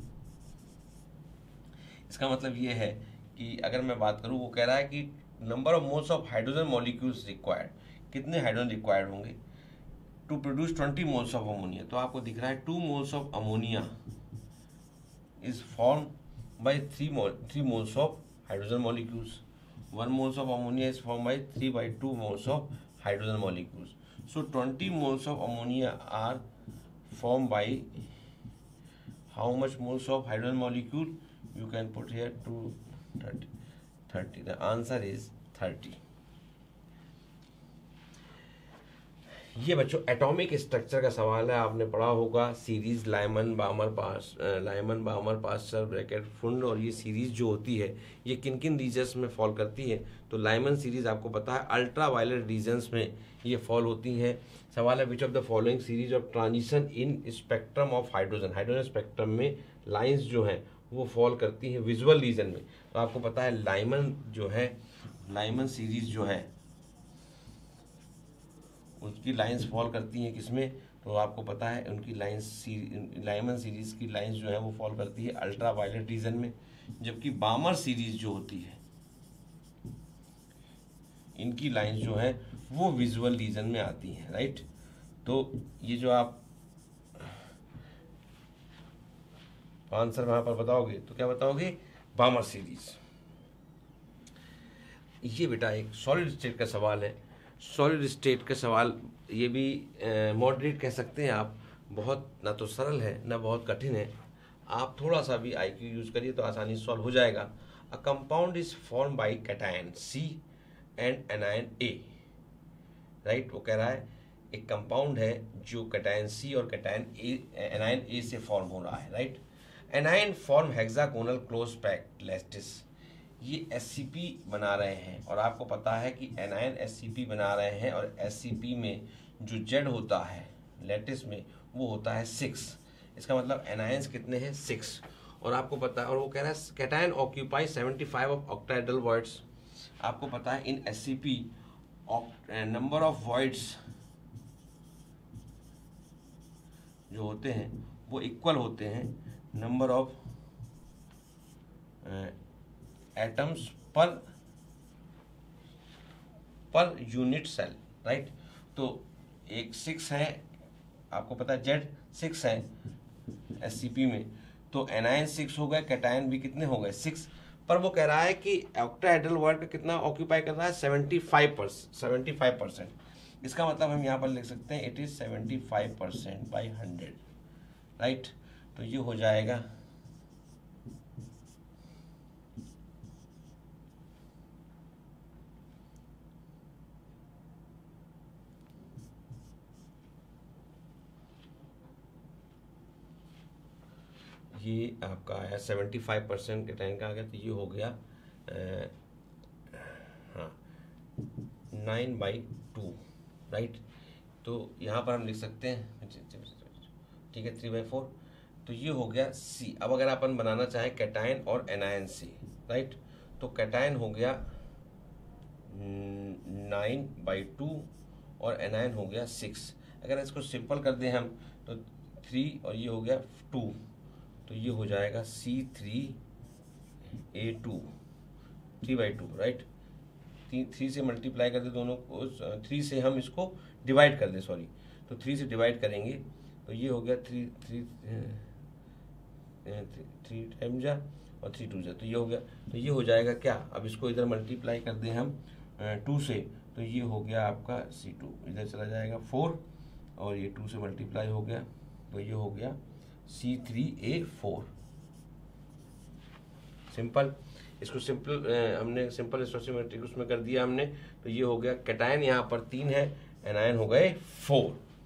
इसका मतलब ये है कि अगर मैं बात करूं, वो कह रहा है कि number of moles of hydrogen molecules required, कितने हाइड्रोजन रिक्वायर्ड होंगे to produce 20 moles of ammonia. तो आपको दिख रहा है 2 moles of ammonia is form by 3 moles of hydrogen molecules, 1 moles of ammonia is form by 3/2 moles of hydrogen molecules. So 20 moles of ammonia are formed by how much moles of hydrogen molecule? You can put here 30. The answer is 30. ये बच्चों atomic structure का सवाल है, आपने पढ़ा होगा series Lyman Balmer Paschen Brackett Pfund, और ये सीरीज जो होती है ये किन किन रीजन्स में फॉल करती है। तो लाइमन सीरीज आपको पता है अल्ट्रा वायलेट रीजन्स में ये फॉल होती हैं। सवाल है which of the following series of transition in spectrum of hydrogen spectrum में लाइन्स जो हैं वो फॉल करती हैं विजुअल रीजन में। तो आपको पता है लाइमन सीरीज जो है उसकी लाइंस फॉल करती हैं किसमें, तो आपको पता है उनकी लाइमन सीरीज की लाइंस जो है वो फॉल करती है अल्ट्रा वायलेट रीजन में, जबकि बामर सीरीज जो होती है इनकी लाइंस जो है वो विजुअल रीजन में आती हैं, राइट। तो ये जो आप आंसर वहां पर बताओगे तो क्या बताओगे, बामर सीरीज। ये बेटा एक सॉलिड स्टेट का सवाल है। सॉलिड स्टेट का सवाल ये भी मॉडरेट कह सकते हैं आप, बहुत ना तो सरल है ना बहुत कठिन है। आप थोड़ा सा भी IQ यूज करिए तो आसानी से सॉल्व हो जाएगा। A compound is form by cation C and anion A, right. वो कह रहा है एक कंपाउंड है जो कैटायन C और एनायन A से फॉर्म हो रहा है, right. Anion form hexagonal close packed lattice, ये SCP बना रहे हैं, और आपको पता है कि एनायन SCP बना रहे हैं, और SCP में जो Z होता है लैटिस में वो होता है 6। इसका मतलब एनायंस कितने हैं, 6। और आपको पता है, और वो कह रहा है cation occupy 75 of octahedral voids. आपको पता है in SCP number of voids जो होते हैं वो इक्वल होते हैं number of atoms per unit cell, right. तो एक 6 है, आपको पता है Z 6 है SCP में, तो एनायन 6 हो गए, कैटायन भी कितने हो गए 6। पर वो कह रहा है कि ऑक्टाहेड्रल वर्ड का कितना ऑक्यूपाई कर रहा है 75%। इसका मतलब हम यहाँ पर लिख सकते हैं इट इज 75% बाई 100, राइट। तो ये हो जाएगा ये आपका आया 75% के टाइम का आ गया, तो ये हो गया 9/2, राइट। तो यहाँ पर हम लिख सकते हैं, ठीक है, 3/4। तो ये हो गया C। अब अगर अपन बनाना चाहें कैटायन और एनायन से, राइट, तो कैटायन हो गया 9/2 और एनायन हो गया 6। अगर इसको सिंपल कर दें हम तो 3 और ये हो गया 2, तो ये हो जाएगा C3A2 3/2, राइट। 3 से मल्टीप्लाई कर दे दोनों को, 3 से हम इसको डिवाइड कर दे, सॉरी, तो 3 से डिवाइड करेंगे तो ये हो गया 3 टाइम जा और 3 2 जा, तो ये हो गया। तो ये हो जाएगा क्या, अब इसको इधर मल्टीप्लाई कर दें हम 2 से, तो ये हो गया आपका C2, इधर चला जाएगा 4 और ये 2 से मल्टीप्लाई हो गया, तो ये हो गया C3A4। सिंपल, इसको सिंपल हमने सिंपल स्टोचियोमेट्रिक उसमें कर दिया हमने, तो ये हो गया कैटायन यहाँ पर 3 है, एनायन हो गए 4।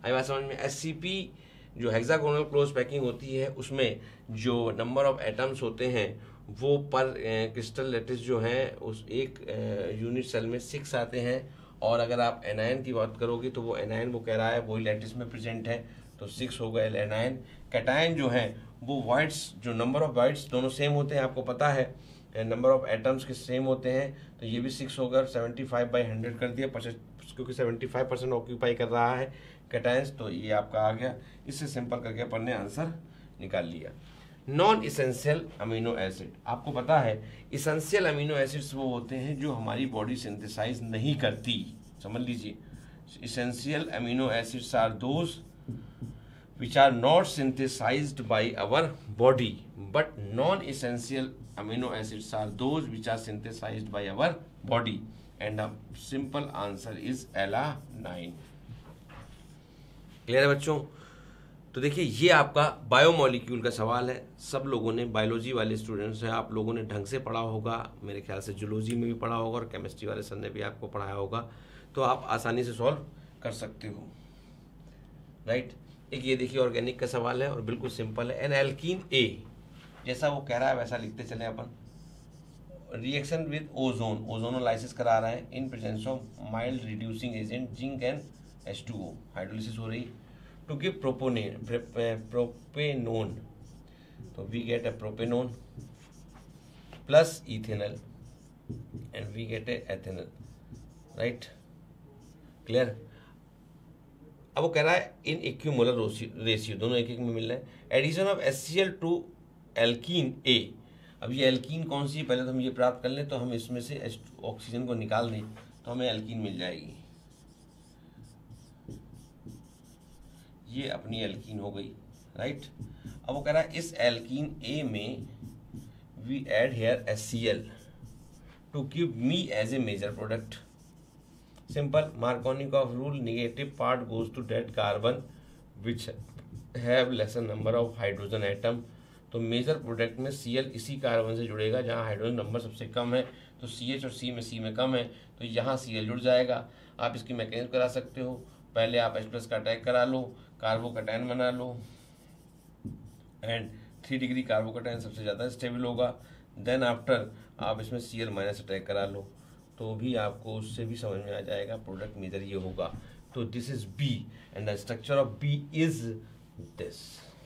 आई बात समझ में। SCP जो हेक्सागोनल क्लोज पैकिंग होती है उसमें जो नंबर ऑफ एटम्स होते हैं वो पर क्रिस्टल लैटिस जो है उस एक यूनिट सेल में 6 आते हैं। और अगर आप एनायन की बात करोगे तो वो एनायन वो कह रहा है वही लैटिस में प्रेजेंट है, तो 6 हो गए एनायन। कैटायन जो है वो वाइट्स, जो नंबर ऑफ वाइट्स दोनों सेम होते हैं, आपको पता है नंबर ऑफ एटम्स के सेम होते हैं, तो ये भी 6 होगा। 75/100 कर दिया, क्योंकि 75% ऑक्यूपाई कर रहा है कैटायंस, तो ये आपका आ गया। इससे सिंपल करके अपन ने आंसर निकाल लिया। नॉन इसेंशियल अमीनो एसिड, आपको पता है इसेंशियल अमीनो एसिड्स वो होते हैं जो हमारी बॉडी सिंथेसाइज नहीं करती, समझ लीजिए। Essential amino acids are those which are not synthesized by our body, but non-essential amino acids are those which are synthesized by our body, and the simple answer is alanine। Clear है बच्चों? तो देखिए ये आपका biomolecule का सवाल है। सब लोगों ने, बायोलॉजी वाले स्टूडेंट्स हैं, आप लोगों ने ढंग से पढ़ा होगा, मेरे ख्याल से जूलॉजी में भी पढ़ा होगा और केमिस्ट्री वाले सर ने भी आपको पढ़ाया होगा, तो आप आसानी से सॉल्व कर सकते हो, राइट। एक ये देखिए ऑर्गेनिक का सवाल है और बिल्कुल सिंपल है। एन एल्कीन ए, जैसा वो कह रहा है वैसा लिखते चले अपन। रिएक्शन विद ओजोन, ओजोनोलाइसिस करा रहा है in presence of mild reducing agent zinc and H2O, hydrolysis हो रही टू गिव प्रोपेनोन, तो we get a propanone plus ethanol and we get a ethanol, right, clear. अब वो कह रहा है इन इक्विमोलर रेशियो, दोनों एक में मिल रहे हैं। Addition of HCl to alkene A, अब ये एल्कीन कौन सी है पहले तो हम ये प्राप्त कर लें, तो हम इसमें से ऑक्सीजन को निकाल दें तो हमें एल्कीन मिल जाएगी। ये अपनी एल्कीन हो गई, राइट। अब वो कह रहा है इस एल्कीन ए में we add here HCl to give me as a major product. Simple, Markovnikov rule, negative part goes to dead carbon which have lesser number of hydrogen atom, तो मेजर प्रोडक्ट में Cl इसी carbon से जुड़ेगा जहां hydrogen number सबसे कम है, तो CH और C में कम है, तो यहाँ Cl जुड़ जाएगा। आप इसकी मैकेनिज्म करा सकते हो, पहले आप H+ का अटैक करा लो, कार्बोकैटायन बना लो, एंड 3 डिग्री कार्बोकैटायन सबसे ज़्यादा स्टेबल होगा। देन आफ्टर आप इसमें Cl- अटैक करा लो, तो भी आपको उससे भी समझ में आ जाएगा प्रोडक्ट मेजर ये होगा। तो this is B and the structure of B is this.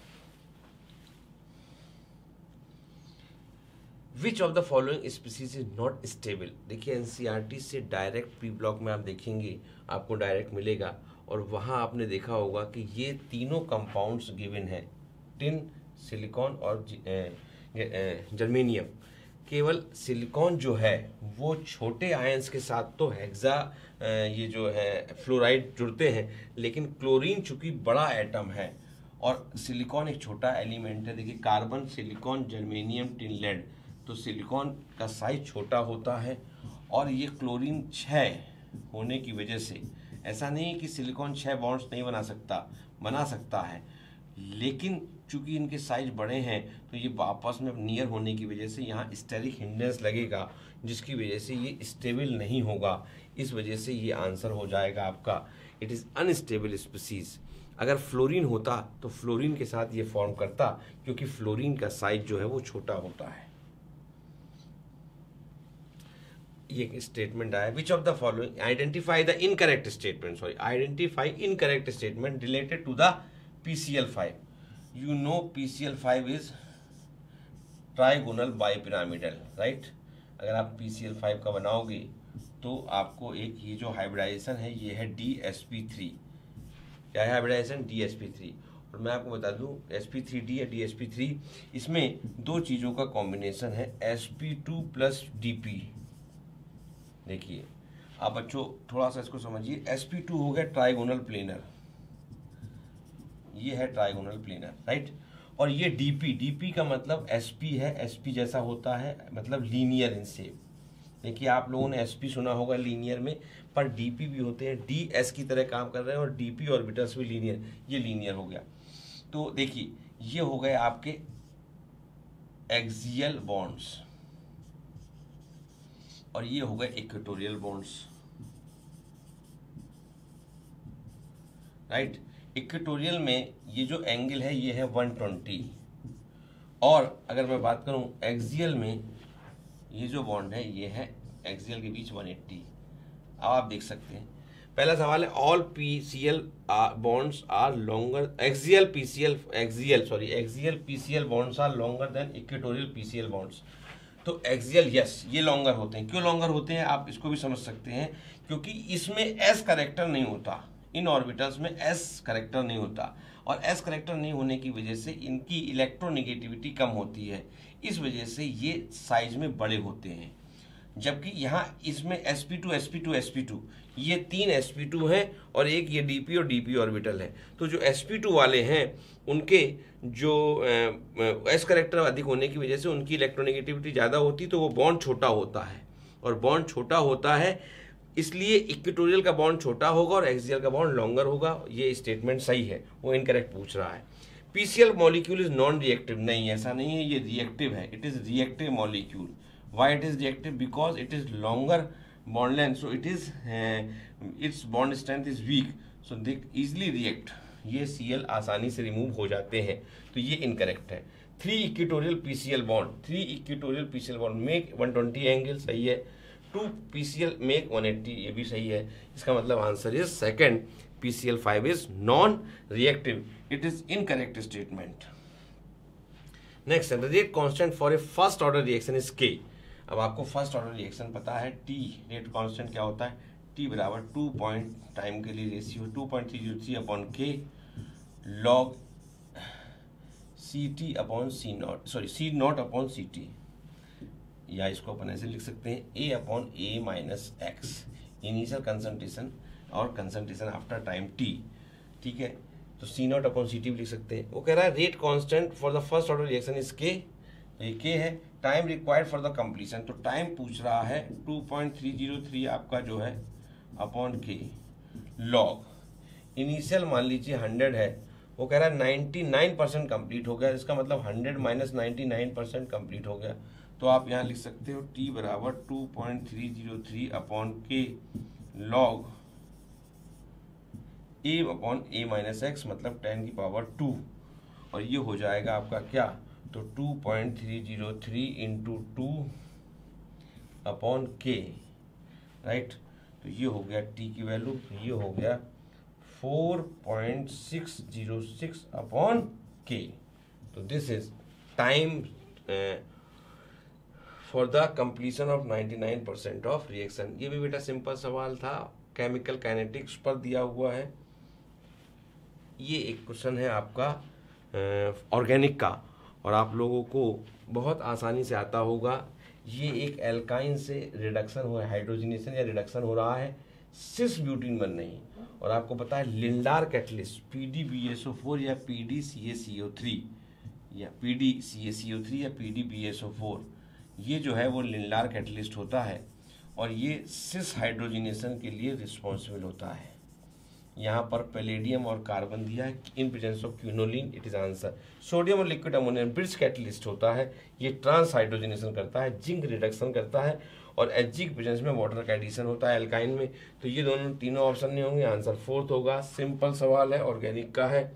Which of the following species is not stable, देखिए NCERT से डायरेक्ट प्री ब्लॉक में आप देखेंगे आपको डायरेक्ट मिलेगा, और वहाँ आपने देखा होगा कि ये तीनों कंपाउंड्स गिवन है, टिन, सिलिकॉन और जर्मेनियम। केवल सिलिकॉन जो है वो छोटे आयंस के साथ तो हेक्सा ये जो है फ्लोराइड जुड़ते हैं, लेकिन क्लोरीन चूंकि बड़ा एटम है और सिलिकॉन एक छोटा एलिमेंट है। देखिए carbon, silicon, germanium, tin, lead, तो सिलिकॉन का साइज छोटा होता है और ये क्लोरीन 6 होने की वजह से, ऐसा नहीं है कि सिलिकॉन 6 बॉन्ड्स नहीं बना सकता है, लेकिन चूंकि इनके साइज बड़े हैं तो ये आपस में नियर होने की वजह से यहाँ स्टेरिक हिंड्रेंस लगेगा, जिसकी वजह से ये स्टेबल नहीं होगा। इस वजह से ये आंसर हो जाएगा आपका, इट इज़ अनस्टेबल स्पीसीज। अगर फ्लोरीन होता तो फ्लोरीन के साथ ये फॉर्म करता, क्योंकि फ्लोरीन का साइज जो है वो छोटा होता है। ये स्टेटमेंट आया, which of the following identify the incorrect statement, identify incorrect statement related to the PCl5। You know PCl5 is trigonal bipyramidal, right. अगर आप PCl5 का बनाओगे तो आपको एक ये जो हाइब्रिडाइजेशन है ये है DsP3। क्या है हाइब्रिडाइजेशन? DsP3। और मैं आपको बता दूं sp3d या DsP3, इसमें दो चीज़ों का कॉम्बिनेशन है, sp2 + dp। देखिए आप बच्चों थोड़ा सा इसको समझिए, sp2 हो गया ट्राइगोनल प्लेनर, ये है ट्राइगोनल प्लेनर, राइट। और ये डीपी का मतलब sp है, sp जैसा होता है, मतलब लीनियर इन शेप। देखिए आप लोगों ने sp सुना होगा लीनियर में, पर dp भी होते हैं, ds की तरह काम कर रहे हैं, और dp ऑर्बिटल्स भी लीनियर, ये लीनियर हो गया। तो देखिए ये हो गए आपके एक्सियल बॉन्ड्स और ये हो गए इक्वेटोरियल बॉन्ड्स, राइट। इक्वेटोरियल में ये जो एंगल है ये है 120, और अगर मैं बात करूं एक्सियल में ये जो बॉन्ड है ये है एक्सियल के बीच 180। अब आप देख सकते हैं पहला सवाल है all PCl bonds are longer, axial PCl bonds are longer than equatorial PCl bonds. तो एक्सियल यस ये लॉन्गर होते हैं। क्यों लॉन्गर होते हैं आप इसको भी समझ सकते हैं, क्योंकि इसमें एस करेक्टर नहीं होता, इन ऑर्बिटल्स में एस करेक्टर नहीं होता, और एस करेक्टर नहीं होने की वजह से इनकी इलेक्ट्रोनेगेटिविटी कम होती है, इस वजह से ये साइज में बड़े होते हैं। जबकि यहाँ इसमें sp2 sp2 sp2 ये 3 sp2 हैं और एक ये dp और dp ऑर्बिटल है। तो जो sp2 वाले हैं उनके जो s करेक्टर अधिक होने की वजह से उनकी इलेक्ट्रोनेगेटिविटी ज़्यादा होती, तो वो बॉन्ड छोटा होता है, और बॉन्ड छोटा होता है इसलिए इक्वेटोरियल का बॉन्ड छोटा होगा और एक्सियल का बॉन्ड लॉन्गर होगा। ये स्टेटमेंट सही है, वो इनकरेक्ट पूछ रहा है। PCl molecule is non reactive, नहीं ऐसा नहीं है, ये रिएक्टिव है, it is reactive molecule. Why it is reactive? Because it is longer bond length, so it is its bond strength is weak, so they easily react। ये Cl आसानी से remove हो जाते हैं, तो ये इनकरेक्ट है। 3 equatorial PCl bond make 120 angle, सही है। 2 पीसीएल मेक 180, ये भी सही है। इसका मतलब answer is second, PCl5 is non reactive, it is incorrect statement. Next, the rate constant for a first order reaction is K। अब आपको फर्स्ट ऑर्डर रिएक्शन पता है, T रेट कांस्टेंट क्या होता है, T बराबर 2 पॉइंट टाइम के लिए ratio 2.303 upon K log CT upon C not upon CT, या इसको अपन ऐसे लिख सकते हैं A upon A minus x, initial concentration और कंसंट्रेशन आफ्टर टाइम T, ठीक है। तो C नॉट अपॉन CT भी लिख सकते हैं। वो कह रहा है rate constant for the first order reaction is K, तो ये K है। Time required for the completion, तो टाइम पूछ रहा है 2.303 आपका जो है अपॉन K लॉग इनिशियल मान लीजिए 100 है, वो कह रहा है 99% कंप्लीट हो गया, इसका मतलब 100 माइनस 99% कंप्लीट हो गया। तो आप यहाँ लिख सकते हो T बराबर 2.303 upon K log A upon A minus x, मतलब 10 की पावर 2, और ये हो जाएगा आपका क्या, तो 2.303 इंटू 2 अपॉन K, राइट। तो ये हो गया T की वैल्यू, ये हो गया 4.606 अपॉन K। तो this is time for the completion of 99% of reaction. ये भी बेटा सिंपल सवाल था, केमिकल काइनेटिक्स पर दिया हुआ है। ये एक क्वेश्चन है आपका ऑर्गेनिक का, और आप लोगों को बहुत आसानी से आता होगा। ये एक एल्काइन से रिडक्शन हो, हाइड्रोजनेशन या रिडक्शन हो रहा है सिस ब्यूटीन बनने ही, और आपको पता है लिंडार कैटलिस्ट PDBSO4 या PDCaCO3 या PDCaCO3 या PDBSO4, ये जो है वो लिंडार कैटलिस्ट होता है, और ये सिस हाइड्रोजनेशन के लिए रिस्पॉन्सिबल होता है। यहाँ पर पैलेडियम और कार्बन दिया है in presence of quinoline, it is answer. Sodium और लिक्विड अमोनियम ब्रिज कैटलिस्ट होता है, ये ट्रांस हाइड्रोजनेशन करता है, जिंक रिडक्शन करता है, और एचिक प्रेजेंस में वाटर का एडिशन होता है एल्काइन में। तो ये दोनों तीनों ऑप्शन नहीं होंगे, आंसर फोर्थ होगा। सिंपल सवाल है, ऑर्गेनिक का है।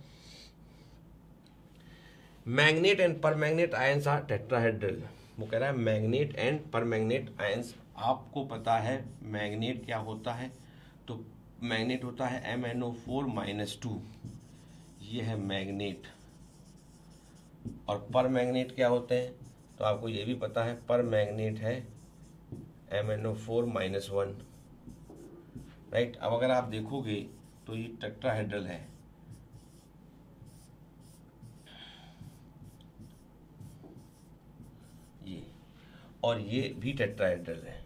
Manganate and permanganate ions are tetrahedral. वो कह रहा है मैग्नेट एंड परमैग्नेट आयंस, आपको पता है मैग्नेट क्या होता है, तो मैग्नेट होता है MnO4-2, ये है मैग्नेट। और पर मैग्नेट क्या होते हैं, तो आपको ये भी पता है, पर मैग्नेट है MnO4-1, राइट। अब अगर आप देखोगे तो ये टेट्राहेड्रल है, ये, और ये भी टेट्राहेड्रल है,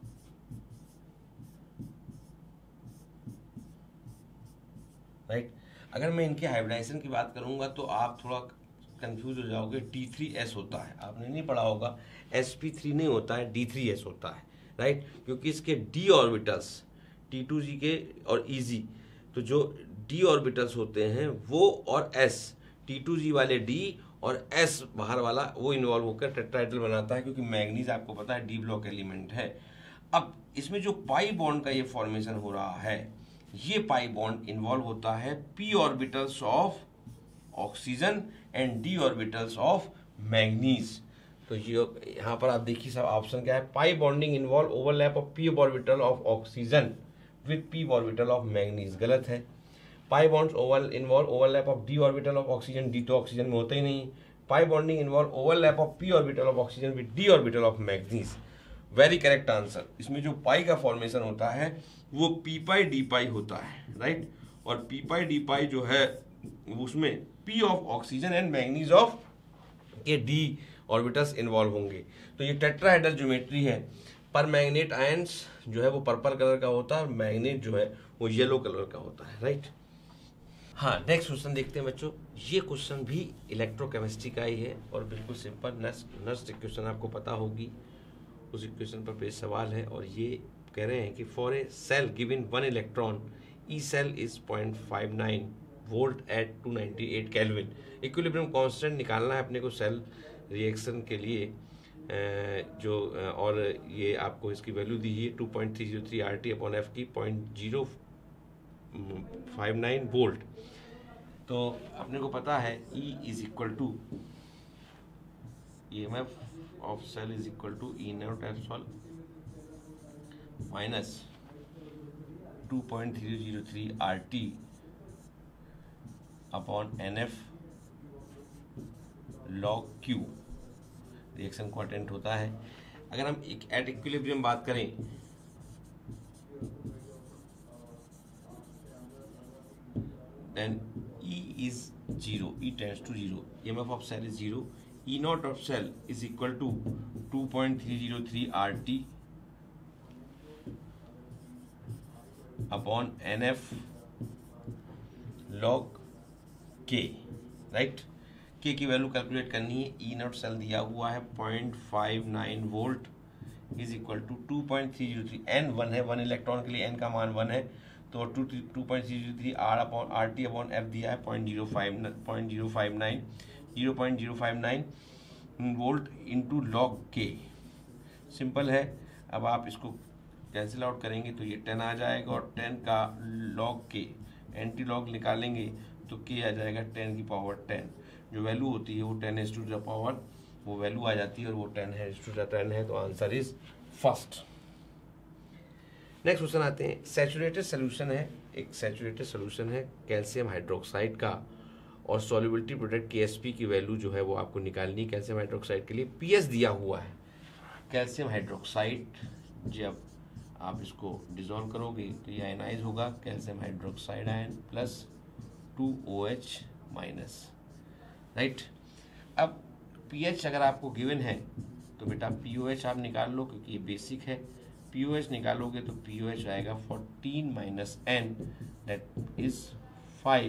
राइट। अगर मैं इनके हाइब्रिडाइजेशन की बात करूंगा तो आप थोड़ा कंफ्यूज हो जाओगे। T3S होता है, आपने नहीं पढ़ा होगा, sp3 नहीं होता है, D3S होता है, राइट, क्योंकि इसके d ऑर्बिटल्स T2G के और EG, तो जो d ऑर्बिटल्स होते हैं वो और s, T2G वाले d और s बाहर वाला वो इन्वॉल्व होकर टेट्राहेड्रल बनाता है, क्योंकि मैग्नीज आपको पता है D ब्लॉक एलिमेंट है। अब इसमें जो पाई बॉन्ड का ये फॉर्मेशन हो रहा है, ये पाई बॉन्ड इन्वॉल्व होता है p orbitals of oxygen and d orbitals of manganese. तो ये यहाँ पर आप देखिए सब ऑप्शन क्या है, pi bonding involve overlap of p orbital of oxygen with p orbital of manganese, गलत है। Pi bonds involve overlap of d orbital of oxygen, d तो ऑक्सीजन में होता ही नहीं। Pi bonding involve overlap of p orbital of oxygen with d orbital of manganese, very correct answer. इसमें जो पाई का फॉर्मेशन होता है वो p पाई d पाई होता है, राइट। और p पाई d पाई जो है उसमें p of oxygen and manganese of के d ऑर्बिटल्स इन्वॉल्व होंगे। तो ये टेट्राहेड्रल ज्योमेट्री है। पर मैग्नेट आयंस जो है वो पर्पल कलर का होता है और मैग्नेट जो है वो येलो कलर का होता है, राइट। हाँ, नेक्स्ट क्वेश्चन देखते हैं बच्चों। ये क्वेश्चन भी इलेक्ट्रोकेमिस्ट्री का ही है और बिल्कुल सिंपल। नेक्स्ट इक्वेशन आपको पता होगी, उस इक्वेशन पर पेश सवाल है और ये कह रहे हैं कि for a cell given 1 electron E cell is 0.59 volt at 298 kelvin. Equilibrium constant निकालना है अपने को सेल रिएक्शन के लिए जो और ये आपको इसकी वैल्यू दी है 2.303 RT अपॉन F की 0.059 वोल्ट। तो अपने को पता है E is equal to EMF of cell is equal to E not of cell minus 2.303 RT upon NF log Q reaction quotient होता है। अगर हम एट इक्विलिब्रियम बात करें then E is 0, E tends to 0, EMF of cell is 0, E naught of cell is equal to 2.303 RT upon NF log K, right. K की value calculate करनी है। E not cell दिया हुआ है 0.59 volt is equal to 2.303, N 1 है, 1 electron के लिए N का मान 1 है, तो 2.303 R upon RT upon F दिया है 0.059 volt into log K। Simple है। अब आप इसको कैंसिल आउट करेंगे तो ये 10 आ जाएगा और 10 का लॉग K एंटी लॉग निकालेंगे तो K आ जाएगा 10 की पावर 10। जो वैल्यू होती है वो 10 टू द पावर वो वैल्यू आ जाती है और वो 10 टू द 10 है, तो answer is first. Next question आते हैं। सैचुरेटेड सोल्यूशन है, एक सैचुरेटेड सोल्यूशन है कैल्शियम हाइड्रोक्साइड का और सॉल्युबिलिटी प्रोडक्ट KSP की वैल्यू जो है वो आपको निकालनी है कैल्शियम हाइड्रोक्साइड के लिए। PS दिया हुआ है। कैल्शियम हाइड्रोक्साइड जब आप इसको डिजोल्व करोगे तो ये आयनाइज होगा, calcium hydroxide ion plus 2OH minus, right. अब pH अगर आपको गिवन है तो बेटा POH आप निकाल लो क्योंकि ये बेसिक है। POH निकालोगे तो POH आएगा 14 minus N that is 5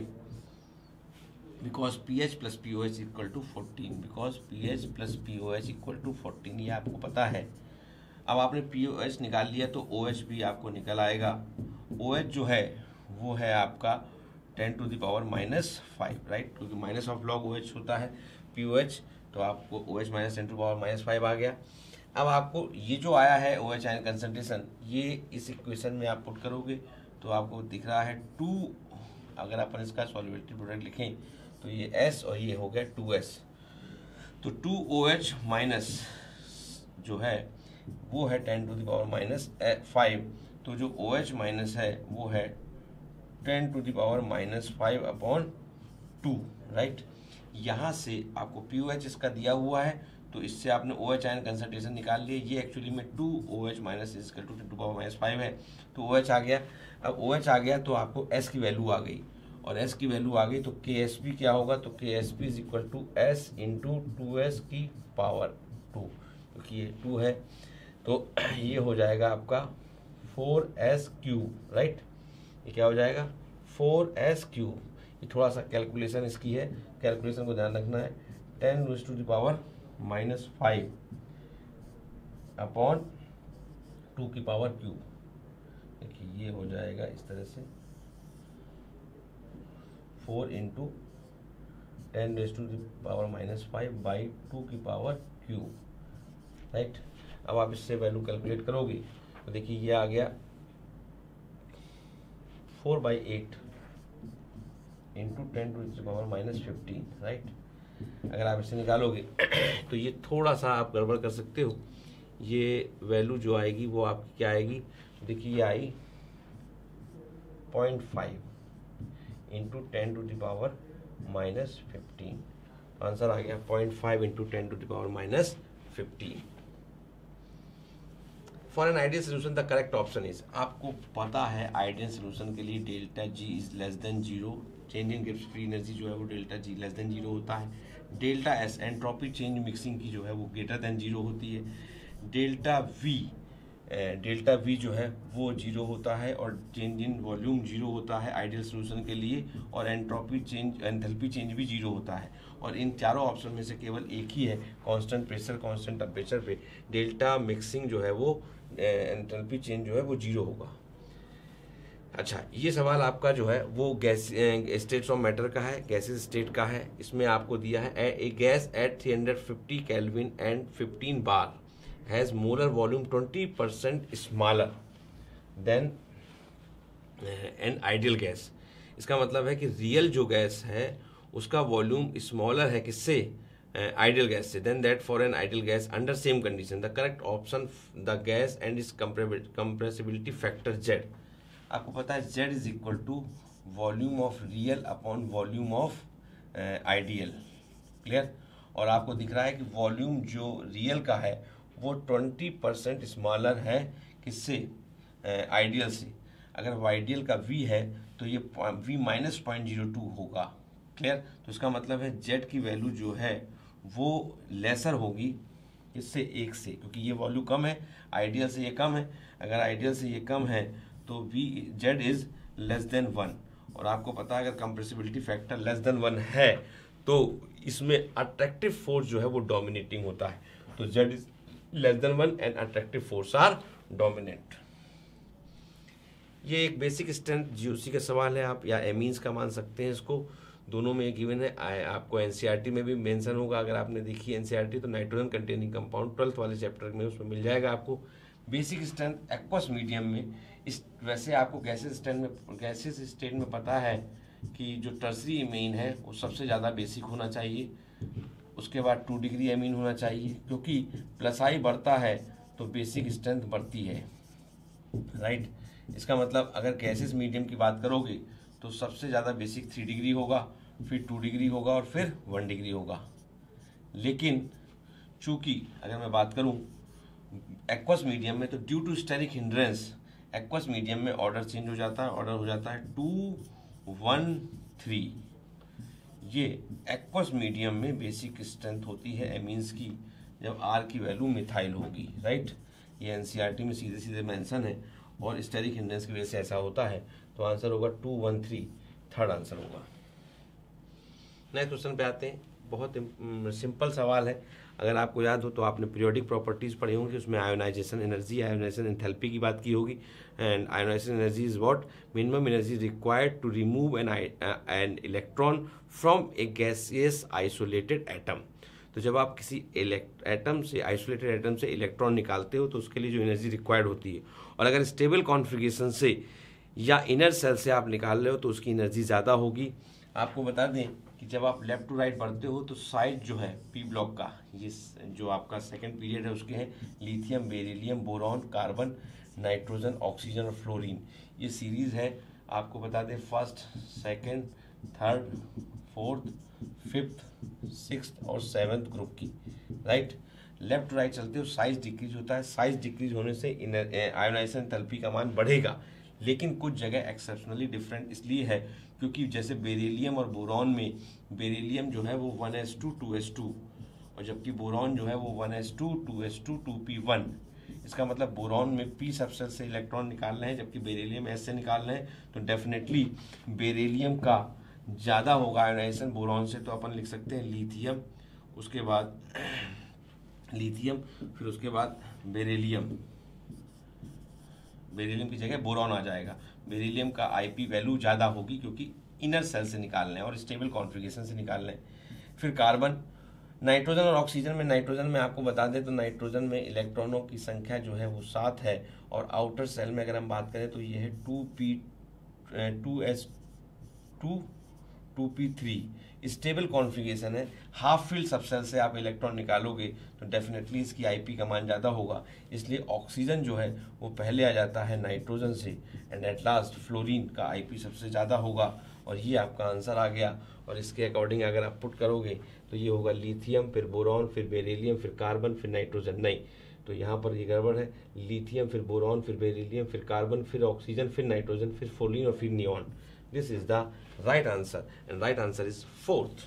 because pH plus POH equal to 14, because pH plus POH equal to 14, ये आपको पता है। अब आपने POH निकाल लिया तो OH भी आपको निकल आएगा। OH जो है वो है आपका 10 to the power minus 5, right, क्योंकि माइनस ऑफ लॉग OH होता है POH, तो आपको OH minus 10 to power minus 5 आ गया। अब आपको ये जो आया है OH आयन कंसंट्रेशन, ये इस इक्वेशन में आप पुट करोगे तो आपको दिख रहा है 2। अगर अपन इसका सॉल्युबिलिटी प्रोडक्ट लिखें तो ये S और ये हो गया 2S, तो 2OH माइनस जो है वो है 10 टू द पावर माइनस 5, तो जो OH माइनस है वो है 10 to the power minus 5 upon 2, right. यहाँ से आपको POH इसका दिया हुआ है तो इससे आपने OH आयन कंसंट्रेशन निकाल लिया। ये एक्चुअली में 2OH minus equal to 10 to power minus 5 है, तो OH आ गया। अब OH आ गया तो आपको S की वैल्यू आ गई और S की वैल्यू आ गई तो KSP क्या होगा, तो KSP is equal to S into 2S की पावर 2, क्योंकि ये 2 है तो ये हो जाएगा आपका 4S3, राइट। ये क्या हो जाएगा 4S3। ये थोड़ा सा कैलकुलेशन इसकी है, कैलकुलेशन को ध्यान रखना है। 10 to the power minus 5 upon 2 की पावर Q, देखिए ये हो जाएगा इस तरह से 4 into 10 to the power minus 5 by 2 की पावर Q, राइट। अब आप इससे वैल्यू कैलकुलेट करोगे तो देखिए ये आ गया 4/8 इंटू 10⁻⁻15, राइट। अगर आप इसे निकालोगे तो ये थोड़ा सा आप गड़बड़ कर सकते हो। ये वैल्यू जो आएगी वो आपकी क्या आएगी, देखिए ये आई 0.5 इंटू 10⁻⁻15। आंसर आ गया 0.5 into 10⁻⁻15। For an ideal solution the correct option is, आपको पता है आइडियल सोल्यूशन के लिए delta G is less than zero, change in Gibbs free energy जो है वो delta G less than zero होता है। Delta S entropy change mixing की जो है वो ग्रेटर देन जीरो होती है। डेल्टा वी जो है वो जीरो होता है और चेंज इन वॉल्यूम जीरो होता है आइडियल सोल्यूशन के लिए, और एंट्रोपी चेंज एंथैल्पी चेंज भी जीरो होता है। और इन चारों ऑप्शन में से केवल एक ही है कांस्टेंट प्रेशर कांस्टेंट टेम्परेचर पे डेल्टा मिक्सिंग जो है वो एंथैल्पी चेंज जो है वो जीरो होगा। अच्छा, ये सवाल आपका जो है वो गैस स्टेट्स ऑफ मैटर का है, गैसेस स्टेट का है। इसमें आपको दिया है a gas at 350 kelvin and 15 bar has molar volume 20% smaller than an ideal gas. इसका मतलब है कि रियल जो गैस है उसका वॉल्यूम स्मॉलर है किससे, आइडियल गैस से, then that for an ideal gas under same condition the correct option the gas and is compressibility factor Z. आपको पता है Z is equal to volume of real upon volume of ideal, clear. और आपको दिख रहा है कि volume जो रियल का है वो 20% स्मॉलर है किससे, आइडियल से। अगर आइडियल का V है तो ये V माइनस 0.02 होगा, क्लियर। तो इसका मतलब है Z की वैल्यू जो है वो लेसर होगी इससे एक से, क्योंकि ये वॉल्यू कम है, आइडियल से ये कम है। अगर आइडियल से ये कम है तो Z इज लेस देन 1, और आपको पता है अगर कंप्रेसिबिलिटी फैक्टर लेस देन 1 है तो इसमें अट्रैक्टिव फोर्स जो है वो डोमिनेटिंग होता है। तो Z is less than 1 and attractive force are dominant. ये एक बेसिक स्ट्रेंथ जीओसी का सवाल है, आप या एमीन्स का मान सकते हैं इसको, दोनों में गिवन है। आपको एनसीईआरटी में भी मेंशन होगा, अगर आपने देखी एनसीईआरटी तो नाइट्रोजन कंटेनिंग कंपाउंड 12th वाले चैप्टर में उसमें मिल जाएगा आपको। बेसिक स्ट्रेंथ एक्वस मीडियम में वैसे आपको गैसेस स्टेट में पता है कि जो टर्सरी एमीन है वो सबसे ज़्यादा बेसिक होना चाहिए, उसके बाद 2 डिग्री एमीन होना चाहिए, क्योंकि प्लस आई बढ़ता है तो बेसिक स्ट्रेंथ बढ़ती है, राइट। इसका मतलब अगर गैसेस मीडियम की बात करोगे तो सबसे ज़्यादा बेसिक 3 डिग्री होगा, फिर 2 डिग्री होगा और फिर 1 डिग्री होगा। लेकिन चूंकि अगर मैं बात करूं एक्वस मीडियम में तो due to steric hindrance aqueous medium में ऑर्डर चेंज हो जाता है, ऑर्डर हो जाता है 2, 1, 3। ये एक्वस मीडियम में बेसिक स्ट्रेंथ होती है एमीन्स की जब आर की वैल्यू मिथाइल होगी, राइट। ये एनसीईआरटी में सीधे सीधे मेंशन है और स्टेरिक हिंड्रेंस की वजह से ऐसा होता है। तो आंसर होगा 2, 1, 3, थर्ड आंसर होगा। नेक्स्ट क्वेश्चन पे आते हैं, बहुत सिंपल सवाल है। अगर आपको याद हो तो आपने पीरियोडिक प्रॉपर्टीज पढ़ी होंगी, उसमें आयोनाइजेशन एनर्जी, आयोनाइजेशन एंथैल्पी की बात की होगी। And ionization energy is what, minimum energy required to remove an electron from a gaseous isolated atom. तो जब आप किसी एटम से, आइसोलेटेड एटम से इलेक्ट्रॉन निकालते हो तो उसके लिए जो एनर्जी रिक्वायर्ड होती है, और अगर स्टेबल कॉन्फ़िगरेशन से या इनर सेल से आप निकाल रहे हो तो उसकी एनर्जी ज़्यादा होगी। आपको बता दें कि जब आप लेफ्ट टू राइट बढ़ते हो तो साइड जो है पी ब्लॉक का, ये जो आपका सेकंड पीरियड है उसके हैं lithium, beryllium, boron, carbon, nitrogen, oxygen और फ्लोरीन। ये सीरीज है, आपको बता दें first, second, third, fourth, fifth, sixth और सेवन्थ ग्रुप की, राइट। लेफ्ट टू राइट चलते हो साइज डिक्रीज होता है, साइज डिक्रीज होने से आयोनाइजेशन एंथैल्पी का मान बढ़ेगा, लेकिन कुछ जगह एक्सेप्शनली डिफरेंट इसलिए है क्योंकि जैसे बेरिलियम और बोरॉन में बेरिलियम जो है वो 1s2 2s2 और जबकि बोरॉन जो है वो 1s2 2s2 2p1। इसका मतलब बोरॉन में p सबसेट से इलेक्ट्रॉन निकाल रहे हैं जबकि बेरिलियम s से निकाल रहे हैं, तो डेफिनेटली बेरिलियम का ज़्यादा होगा आयोनाइजेशन बोरॉन से। तो अपन लिख सकते हैं लिथियम, उसके बाद लिथियम, फिर उसके बाद बेरिलियम, बेरिलियम की जगह बोरॉन आ जाएगा। बेरिलियम का आईपी वैल्यू ज़्यादा होगी क्योंकि इनर सेल से निकाल रहे हैं और स्टेबल कॉन्फ़िगरेशन से निकाल रहे हैं। फिर कार्बन, नाइट्रोजन और ऑक्सीजन में, नाइट्रोजन में आपको बता दें तो नाइट्रोजन में इलेक्ट्रॉनों की संख्या जो है वो 7 है और आउटर सेल में अगर हम बात करें तो ये है 2p 2s2 2p3 stable configuration है। हाफ फिल्ड सबसेल से आप इलेक्ट्रॉन निकालोगे तो डेफिनेटली इसकी आईपी का मान ज़्यादा होगा, इसलिए ऑक्सीजन जो है वो पहले आ जाता है नाइट्रोजन से, एंड एट लास्ट फ्लोरीन का आईपी सबसे ज़्यादा होगा। और ये आपका आंसर आ गया। और इसके अकॉर्डिंग अगर आप पुट करोगे तो ये होगा लिथियम, फिर बोरॉन, फिर बेरिलियम, फिर कार्बन, फिर नाइट्रोजन। नहीं, तो यहाँ पर ये गड़बड़ है। लिथियम, फिर बोरॉन, फिर बेरिलियम, फिर कार्बन, फिर ऑक्सीजन, फिर नाइट्रोजन, फिर फ्लोरीन और फिर neon. This is the right answer and right answer is 4th।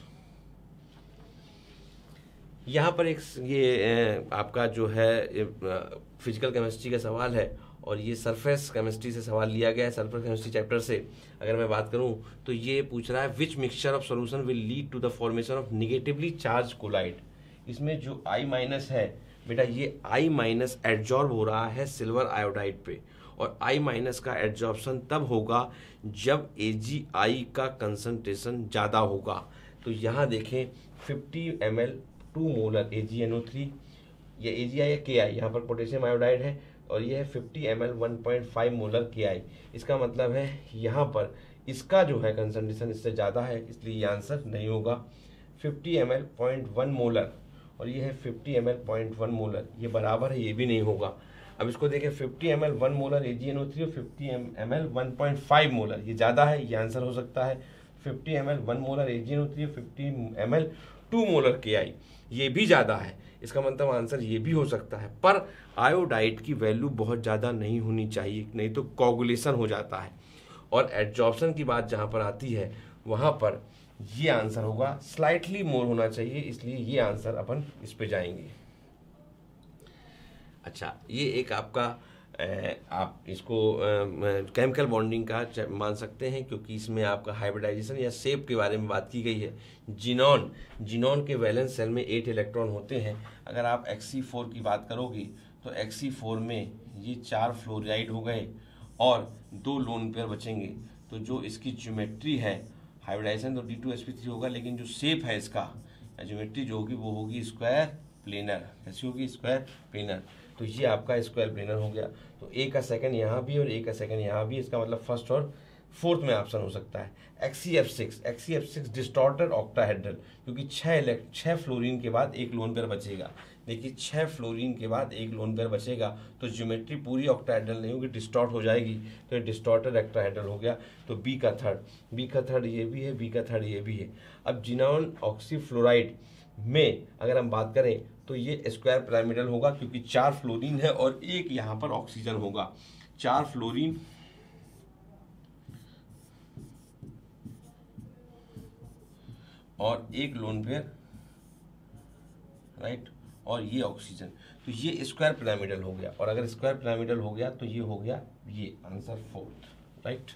यहाँ पर एक ये आपका जो है फिजिकल केमिस्ट्री का सवाल है, और ये सरफेस केमिस्ट्री से सवाल लिया गया है, सरफेस केमिस्ट्री चैप्टर से। अगर मैं बात करूं तो ये पूछ रहा है which mixture of solution will lead to the formation of negatively charge colloid. इसमें जो I- है बेटा, ये I- एड्जॉर्ब हो रहा है सिल्वर आयोडाइड पे, और I- का एड्जॉर्प्शन तब होगा जब AgI का कंसंट्रेशन ज़्यादा होगा। तो यहाँ देखें 50 ml 2 मोलर AgNO3, ये AgI या KI, यहाँ पर पोटेशियम आयोडाइड है, और ये है 50 ml 1.5 मोलर KI। इसका मतलब है यहाँ पर इसका जो है कंसंट्रेशन इससे ज़्यादा है, इसलिए ये आंसर नहीं होगा। 50 ml 0.1 मोलर और ये है 50 ml 0.1 मोलर, ये बराबर है, ये भी नहीं होगा। अब इसको देखें 50 ml 1 मोलर AgNO3 और 50 ml 1.5 मोलर, ये ज़्यादा है, ये आंसर हो सकता है। 50 ml 1 मोलर AgNO3 और 50 ml 2 मोलर KI, ये भी ज़्यादा है, इसका मतलब आंसर ये भी हो सकता है। पर आयोडाइड की वैल्यू बहुत ज़्यादा नहीं होनी चाहिए, नहीं तो कोगुलेशन हो जाता है। और एड्जॉर्प्शन की बात जहाँ पर आती है वहाँ पर ये आंसर होगा स्लाइटली मोर होना चाहिए, इसलिए ये आंसर अपन इस पे जाएंगे। अच्छा, ये एक आपका आप इसको केमिकल बॉन्डिंग का मान सकते हैं, क्योंकि इसमें आपका हाइब्रिडाइजेशन या शेप के बारे में बात की गई है। जिनॉन के वैलेंस शेल में 8 इलेक्ट्रॉन होते हैं। अगर आप Xe4 की बात करोगे तो Xe4 में ये 4 फ्लोराइड हो गए और 2 लोन पेयर बचेंगे। तो जो इसकी ज्योमेट्री है, हाइब्रिडाइजेशन तो D2sp3 होगा, लेकिन जो शेप है इसका या ज्योमेट्री जो होगी वो होगी स्क्वायर प्लेनर। कैसी होगी? Square planar. तो ये आपका स्क्वायर प्लेनर हो गया। तो ए का सेकंड यहाँ भी और ए का सेकंड यहाँ भी, इसका मतलब फर्स्ट और फोर्थ में ऑप्शन हो सकता है। XeF6 डिस्टॉर्टेड ऑक्टाहेड्रल, क्योंकि 6 फ्लोरीन के बाद एक लोन पेयर बचेगा। देखिए 6 फ्लोरीन के बाद एक लोन पेयर बचेगा, तो ज्योमेट्री पूरी ऑक्टाहेड्रल नहीं होगी, डिस्टॉर्ट हो जाएगी, तो ये डिस्टॉर्टेड ऑक्टाहेड्रल हो गया। तो बी का थर्ड ये भी है, बी का थर्ड ये भी है। अब जिनॉन ऑक्सीफ्लोराइड में अगर हम बात करें तो ये स्क्वायर पिरामिडल होगा, क्योंकि 4 फ्लोरीन है और एक यहाँ पर ऑक्सीजन होगा। 4 फ्लोरीन और एक लोन पेयर, राइट, और ये ऑक्सीजन। तो ये स्क्वायर पिरामिडल हो गया, और अगर स्क्वायर पिरामिडल हो गया तो ये हो गया ये answer 4th, right.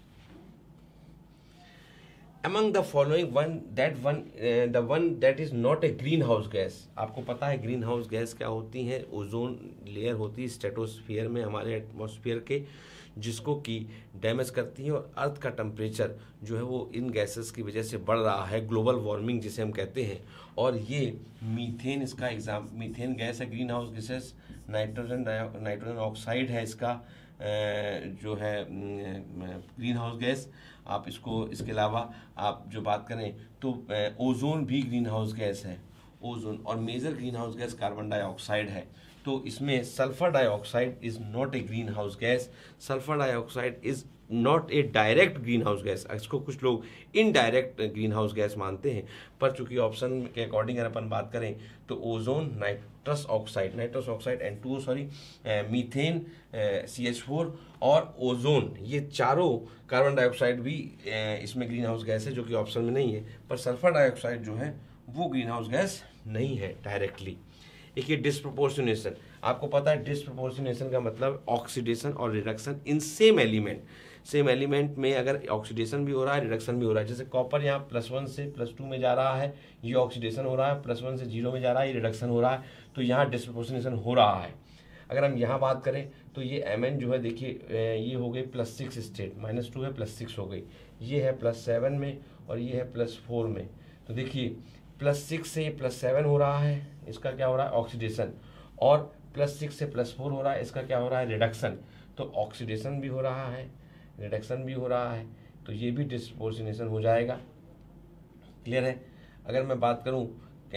Among the following the one that is not a greenhouse gas, आपको पता है ग्रीन हाउस गैस क्या होती है? ओजोन लेयर होती है स्ट्रेटोस्फीयर में, हमारे एटमॉस्फेयर के, जिसको कि डैमेज करती है, और अर्थ का टेम्परेचर जो है वो इन गैसेस की वजह से बढ़ रहा है, ग्लोबल वार्मिंग जिसे हम कहते हैं। और ये मीथेन, इसका एग्जाम मीथेन गैस है, green house gases. Nitrogen oxide है इसका जो है ग्रीन हाउस गैस। आप इसको, इसके अलावा आप जो बात करें तो ओजोन भी ग्रीन हाउस गैस है, ओजोन। और major green house gas carbon dioxide है। तो इसमें sulphur dioxide is not a green house gas, sulphur dioxide is not a direct green house gas. इसको कुछ लोग इनडायरेक्ट ग्रीन हाउस गैस मानते हैं, पर चूंकि ऑप्शन के अकॉर्डिंग अगर अपन बात करें तो ozone, nitrous oxide N2O, methane CH4 और ओजोन, ये चारों, कार्बन डाइऑक्साइड भी इसमें ग्रीन हाउस गैस है जो कि ऑप्शन में नहीं है। पर सल्फर डाइऑक्साइड जो है वो ग्रीन हाउस गैस नहीं है डायरेक्टली। एक ये डिस्प्रोपोर्शनेशन, आपको पता है डिस्प्रोपोर्शनेशन का मतलब ऑक्सीडेशन और रिडक्शन इन सेम एलिमेंट में अगर ऑक्सीडेशन भी हो रहा है, रिडक्शन भी हो रहा है। जैसे कॉपर यहाँ +1 से +2 में जा रहा है, ये ऑक्सीडेशन हो रहा है, +1 से 0 में जा रहा है, ये रिडक्शन हो रहा है, तो यहाँ डिस्प्रोपोर्शनेशन हो रहा है। अगर हम यहाँ बात करें तो ये Mn जो है, देखिए ये हो गई +6 स्टेट, -2 है +6 हो गई, ये है +7 में और ये है +4 में। तो देखिए +6 से +7 हो रहा है, इसका क्या हो रहा है? ऑक्सीडेशन। और +6 से +4 हो रहा है, इसका क्या हो रहा है? रिडक्शन। तो ऑक्सीडेशन भी हो रहा है, रिडक्शन भी हो रहा है, तो ये भी डिस्प्रोपोर्शनेशन हो जाएगा। क्लियर है। अगर मैं बात करूँ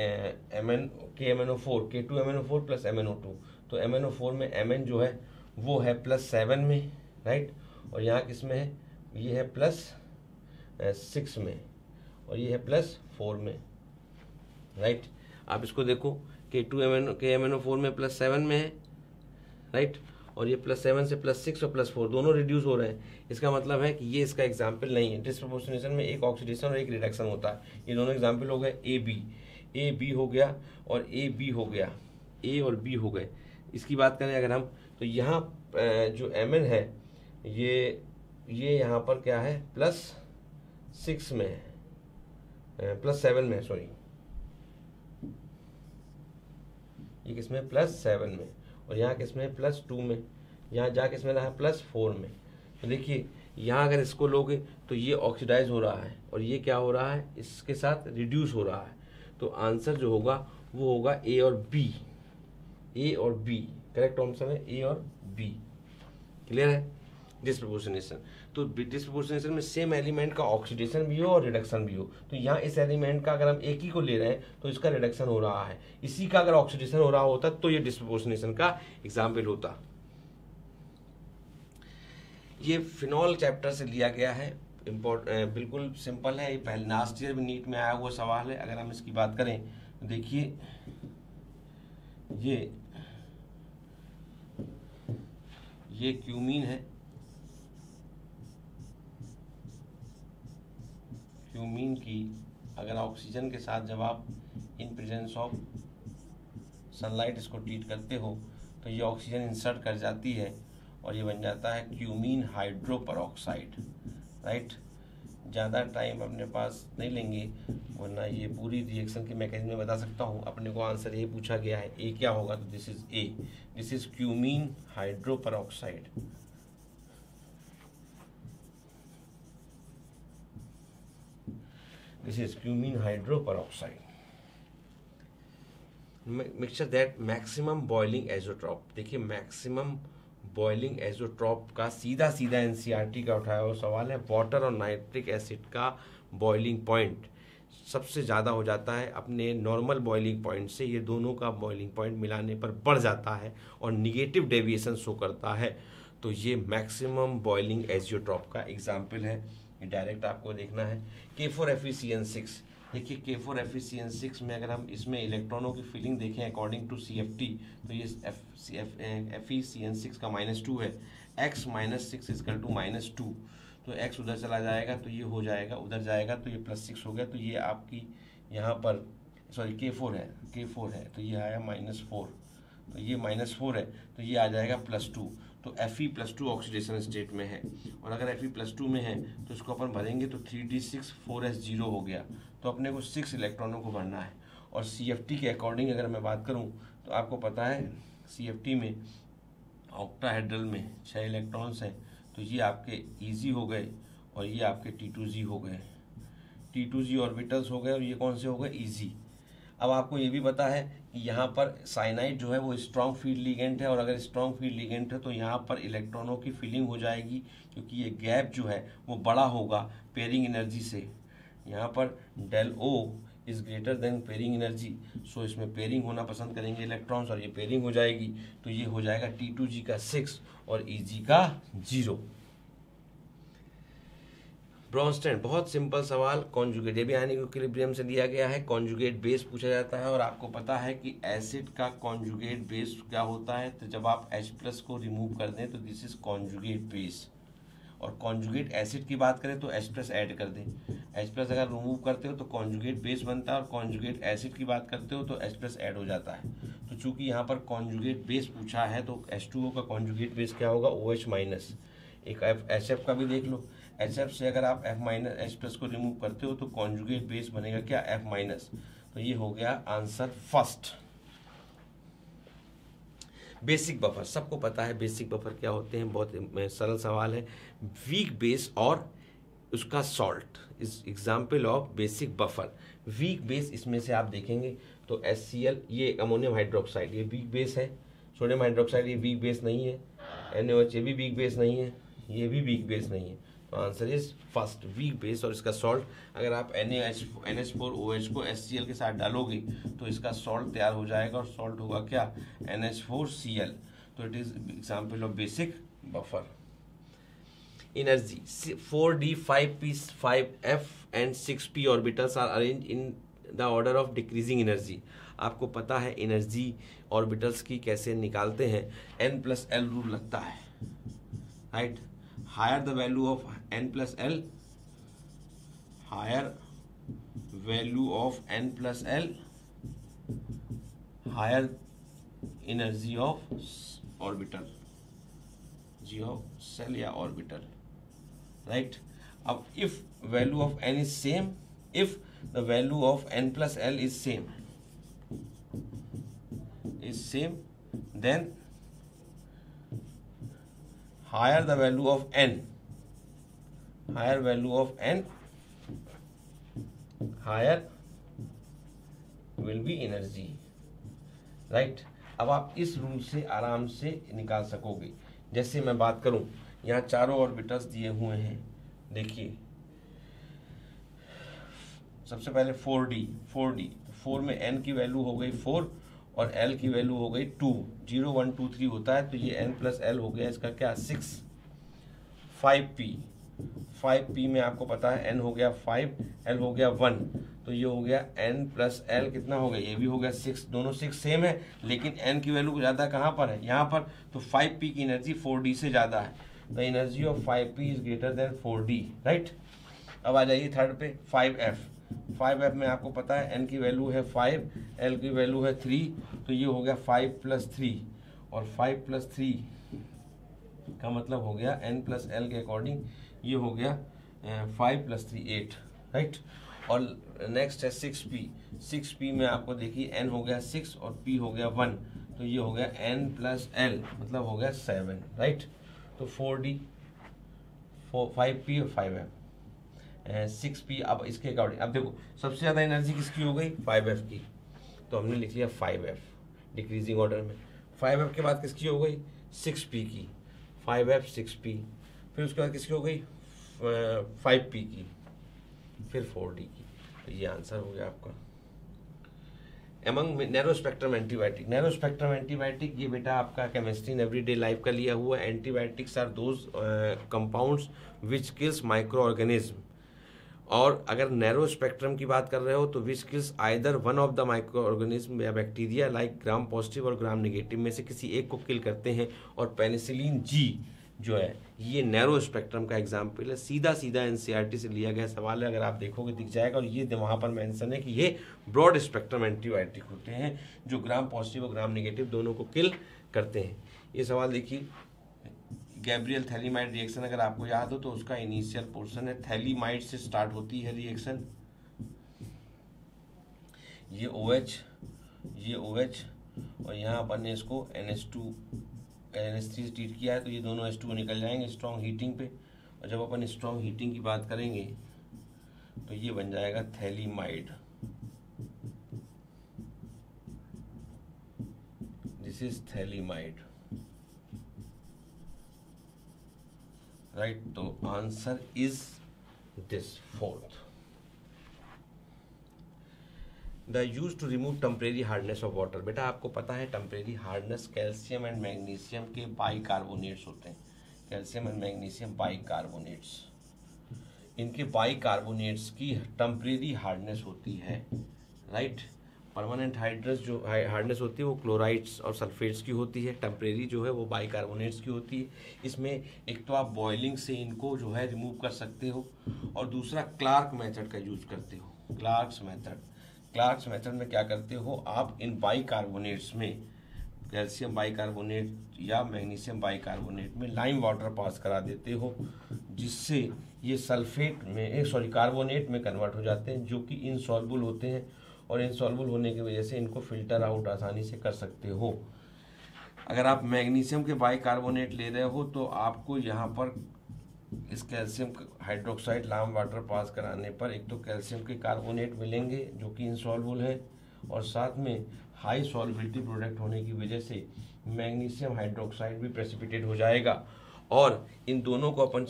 KMnO4 K2MnO4 प्लस MnO2, तो MnO4 में Mn जो है वो है +7 में, राइट, और यहाँ किस में है, ये है +6 में, और ये है +4 में, राइट। आप इसको देखो, KMnO4 में +7 में है, राइट, और ये +7 से +6 और +4 दोनों रिड्यूस हो रहे हैं। इसका मतलब है कि ये इसका एग्जाम्पल नहीं है। डिस्प्रोपोर्शनेशन में एक ऑक्सीडेशन और एक रिडक्शन होता है। ये दोनों एग्जाम्पल हो गए ए बी हो गया और ए बी हो गया, ए और बी हो गए। इसकी बात करें अगर हम, तो यहाँ जो Mn है ये यहाँ पर क्या है, +6 में है, +7 में, सॉरी, ये किसमें, +7 में, और यहाँ किसमें, +2 में, यहाँ जा किसमें रहा, +4 में। तो देखिए यहाँ अगर इसको लोगे तो ये ऑक्सीडाइज हो रहा है और ये क्या हो रहा है, इसके साथ रिड्यूस हो रहा है। तो आंसर जो होगा वो होगा ए और बी, करेक्ट आंसर है ए और बी। क्लियर है। डिस्प्रोपोर्शनेशन, तो डिस्प्रोपोर्शनेशन में सेम एलिमेंट का ऑक्सीडेशन भी हो और रिडक्शन भी हो। तो यहाँ इस एलिमेंट का अगर हम एक ही को ले रहे हैं तो इसका रिडक्शन हो रहा है, इसी का अगर ऑक्सीडेशन हो रहा होता तो ये डिस्प्रोपोर्शनेशन का एग्जाम्पल होता। ये फिनॉल चैप्टर से लिया गया है, बिल्कुल सिंपल है। ये पहले लास्ट ईयर भी नीट में आया हुआ सवाल है। अगर हम इसकी बात करें तो देखिए ये क्यूमीन है, क्यूमीन की अगर ऑक्सीजन के साथ जब आप इन प्रेजेंस ऑफ सनलाइट इसको ट्रीट करते हो तो ये ऑक्सीजन इंसर्ट कर जाती है और ये बन जाता है क्यूमीन हाइड्रोपरऑक्साइड, राइट। ज़्यादा टाइम अपने पास नहीं लेंगे वरना ये पूरी रिएक्शन की मैकेनिज्म में बता सकता हूँ। अपने को आंसर ये पूछा गया है ए क्या होगा, तो this is A, this is cumene hydroperoxide. This is cumene hydroperoxide mixture that maximum boiling azeotrope. देखिए मैक्सिमम बॉइलिंग एजोट्रॉप का सीधा एनसीईआरटी का उठाया हुआ सवाल है। वाटर और नाइट्रिक एसिड का बॉइलिंग पॉइंट सबसे ज़्यादा हो जाता है अपने नॉर्मल बॉइलिंग पॉइंट से, ये दोनों का बॉइलिंग पॉइंट मिलाने पर बढ़ जाता है और निगेटिव डेविएशन शो करता है। तो ये मैक्सिमम बॉइलिंग एजोट्रॉप का एग्जाम्पल है, ये डायरेक्ट आपको देखना है। K4FeCN6, देखिए K4FeCN6 में अगर हम इसमें इलेक्ट्रॉनों की फिलिंग देखें अकॉर्डिंग टू CFT, तो ये FeCN6 का -2 है, x -6 इक्वल टू -2, तो x उधर चला जाएगा तो ये हो जाएगा, उधर जाएगा तो ये +6 हो गया। तो ये आपकी यहाँ पर सॉरी K4 है तो ये आया -4, तो ये -4 है तो ये आ जाएगा +2। तो Fe+2 ऑक्सीडेशन स्टेट में है, और अगर Fe+2 में है तो इसको अपन भरेंगे तो 3d6 4s0 हो गया। तो अपने को 6 इलेक्ट्रॉनों को भरना है। और CFT के अकॉर्डिंग अगर मैं बात करूं तो आपको पता है CFT में ऑक्टाहेड्रल में 6 इलेक्ट्रॉन्स हैं, तो ये आपके ईजी हो गए और ये आपके T2G हो गए, T2G ऑर्बिटल्स हो गए और ये कौन से हो गए, ईजी। अब आपको ये भी पता है कि यहाँ पर साइनाइड जो है वो स्ट्रॉन्ग फील्ड लिगेंड है, और अगर स्ट्रॉन्ग फील्ड लिगेंड है तो यहाँ पर इलेक्ट्रॉनों की फिलिंग हो जाएगी, क्योंकि ये गैप जो है वो बड़ा होगा पेयरिंग एनर्जी से। यहाँ पर del O is greater than pairing energy, so इसमें पेयरिंग होना पसंद करेंगे इलेक्ट्रॉन्स और ये पेयरिंग हो जाएगी। तो ये हो जाएगा T2G का 6 और EG का 0। ब्रॉन्स्टैंड, बहुत सिंपल सवाल, कॉन्जुगेट, ये भी आयनिक इक्विलिब्रियम से लिया गया है। कॉन्जुगेट बेस पूछा जाता है और आपको पता है कि एसिड का कॉन्जुगेट बेस क्या होता है, तो जब आप H+ को रिमूव कर दें तो दिस इज कॉन्जुगेट बेस। और कॉन्जुगेट एसिड की बात करें तो H+ ऐड कर दें, H+ अगर रिमूव करते हो तो कॉन्जुगेट बेस बनता है, और कॉन्जुगेट एसिड की बात करते हो तो H+ ऐड हो जाता है। तो चूंकि यहाँ पर कॉन्जुगेट बेस पूछा है तो H2O का कॉन्जुगेट बेस क्या होगा, OH-। एक HF का भी देख लो, HF से अगर आप H+ को रिमूव करते हो तो कॉन्जुगेट बेस बनेगा क्या, F-। तो ये हो गया आंसर फर्स्ट। बेसिक बफर, सबको पता है बेसिक बफर क्या होते हैं, बहुत सरल सवाल है। वीक बेस और उसका salt is example of basic buffer. Weak base इसमें से आप देखेंगे तो HCl, ये अमोनियम हाइड्रोक्साइड, ये वीक बेस है। सोडियम हाइड्रोक्साइड ये वीक बेस नहीं है। NaOH ये भी वीक बेस नहीं है, ये भी वीक बेस नहीं है। तो answer is first, weak base. और इसका सॉल्ट अगर आप NH4OH को HCl के साथ डालोगे तो इसका सॉल्ट तैयार हो जाएगा, और सॉल्ट होगा क्या, NH4Cl। तो it is example of basic buffer. Energy 4d 5p 5f and 6p ऑर्बिटल्स are arrange in the order of decreasing energy. आपको पता है एनर्जी ऑर्बिटल्स की कैसे निकालते हैं, n+l रूल लगता है, right. Higher the value of n+l, higher value of n+l, higher energy of orbital, जी ऑफ सेल या ऑर्बिटल, राइट। अब if value of n is same, if the value of n+l is same, then higher the value of n, higher value of n, higher will be energy, right। अब आप इस rule से आराम से निकाल सकोगे। जैसे मैं बात करूं, यहाँ चारों ऑर्बिटल्स दिए हुए हैं, देखिए सबसे पहले 4d 4 में n की वैल्यू हो गई 4 और l की वैल्यू हो गई 2, 0 1 2 3 होता है, तो ये n+l हो गया, इसका क्या 6। 5p में आपको पता है n हो गया 5, l हो गया 1, तो ये हो गया n+l कितना हो गया, ये भी हो गया 6, दोनों 6 सेम है, लेकिन n की वैल्यू ज़्यादा कहाँ पर है, यहाँ पर। तो 5p की एनर्जी 4d से ज़्यादा है, the energy of 5p is greater than 4d, right. अब आ जाइए थर्ड पे, 5f में आपको पता है n की वैल्यू है 5, l की वैल्यू है 3, तो ये हो गया 5+3, और 5+3 का मतलब हो गया n+l के अकॉर्डिंग ये हो गया 5+3 8, राइट। और नेक्स्ट है 6p में आपको देखिए n हो गया 6 और p हो गया 1, तो ये हो गया n+l मतलब हो गया 7, राइट। तो 4d 5p और 5f 6p। अब इसके अकॉर्डिंग अब देखो सबसे ज़्यादा एनर्जी किसकी हो गई, 5f की, तो हमने लिख लिया 5f डिक्रीजिंग ऑर्डर में। 5f के बाद किसकी हो गई, 6p की, 5f 6p, फिर उसके बाद किसकी हो गई 5p की, फिर 4d की। तो ये आंसर हो गया आपका। Among narrow spectrum antibiotic, narrow spectrum antibiotic ये बेटा आपका केमिस्ट्री इन एवरीडे लाइफ का लिया हुआ। Antibiotics are those compounds which kills micro organism. और अगर नैरो स्पेक्ट्रम की बात कर रहे हो तो which kills either one of the micro organism या बैक्टीरिया लाइक ग्राम पॉजिटिव और ग्राम नेगेटिव में से किसी एक को किल करते हैं। और पेनिसिलिन जी जो है ये नैरो स्पेक्ट्रम का एग्जाम्पल है, सीधा सीधा एनसीईआरटी से लिया गया सवाल है, अगर आप देखोगे दिख जाएगा। और ये वहाँ पर मेंशन है कि ये ब्रॉड स्पेक्ट्रम एंटीबायोटिक होते हैं जो ग्राम पॉजिटिव और ग्राम नेगेटिव दोनों को किल करते हैं। ये सवाल देखिए, गैब्रियल थैलीमाइड रिएक्शन अगर आपको याद हो तो उसका इनिशियल पोर्शन है, थैलीमाइड से स्टार्ट होती है रिएक्शन, ये OH और यहाँ अपन ने इसको NH3 ट्रीट किया है, तो ये दोनों H2 निकल जाएंगे स्ट्रॉन्ग हीटिंग पे। और जब अपन स्ट्रॉन्ग हीटिंग की बात करेंगे तो ये बन जाएगा phthalimide, this is phthalimide, right. तो answer is this fourth. The use to remove temporary hardness of water, बेटा आपको पता है temporary hardness calcium and magnesium के बाइकार्बोनेट्स होते हैं, कैल्शियम एंड मैग्नीशियम बाइकार्बोनेट्स, इनके बाइकार्बोनेट्स की टेम्परेरी हार्डनेस होती है, राइट। परमानेंट हार्डनेस जो हार्डनेस होती है वो क्लोराइड्स और सल्फेट्स की होती है, टेम्परेरी जो है वो बाइकार्बोनेट्स की होती है। इसमें एक तो आप बॉइलिंग से इनको जो है रिमूव कर सकते हो, और दूसरा क्लार्क मेथड का यूज करते हो। क्लार्क्स मेथड में क्या करते हो आप, इन बाइकार्बोनेट्स में कैल्शियम बाइकार्बोनेट या मैग्नीशियम बाइकार्बोनेट में लाइम वाटर पास करा देते हो, जिससे ये सल्फेट में कार्बोनेट में कन्वर्ट हो जाते हैं, जो कि इनसॉल्युबल होते हैं। और इनसॉल्युबल होने की वजह से इनको फिल्टर आउट आसानी से कर सकते हो। अगर आप मैग्नीशियम के बाइकार्बोनेट ले रहे हो तो आपको यहाँ पर इस calcium hydroxide lime water pass कराने पर एक तो कैल्शियम के कार्बोनेट मिलेंगे जो कि इनसॉल्युबल है, और साथ में हाई सॉल्युबिलिटी प्रोडक्ट होने की वजह से मैग्नीशियम हाइड्रोक्साइड भी प्रेसिपिटेट हो जाएगा। और इन दोनों को अपन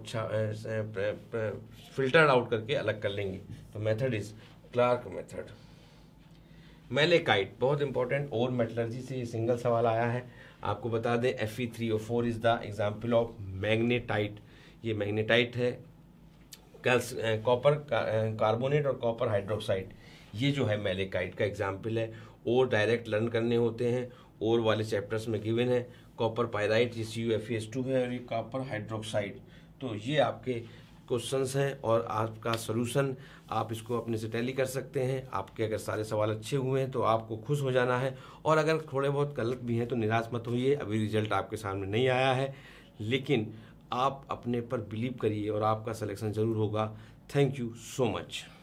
फिल्टर आउट करके अलग कर लेंगे। तो method is Clark method. Malachite बहुत इंपॉर्टेंट और मेटलर्जी से ये सिंगल सवाल आया है। आपको बता दें Fe3O4 is the example of magnetite. ये मैग्नेटाइट है, कॉपर कार्बोनेट और कॉपर हाइड्रोक्साइड, ये जो है मैलेकाइट का एग्जाम्पल है। और डायरेक्ट लर्न करने होते हैं, और वाले चैप्टर्स में गिवन है। कॉपर पायराइट ये CuFeS2 है और ये कॉपर हाइड्रोक्साइड। तो ये आपके क्वेश्चंस हैं और आपका सोल्यूशन आप इसको अपने से टैली कर सकते हैं। आपके अगर सारे सवाल अच्छे हुए हैं तो आपको खुश हो जाना है, और अगर थोड़े बहुत गलत भी हैं तो निराश मत होइए। अभी रिजल्ट आपके सामने नहीं आया है, लेकिन आप अपने पर बिलीव करिए और आपका सिलेक्शन जरूर होगा। Thank you so much.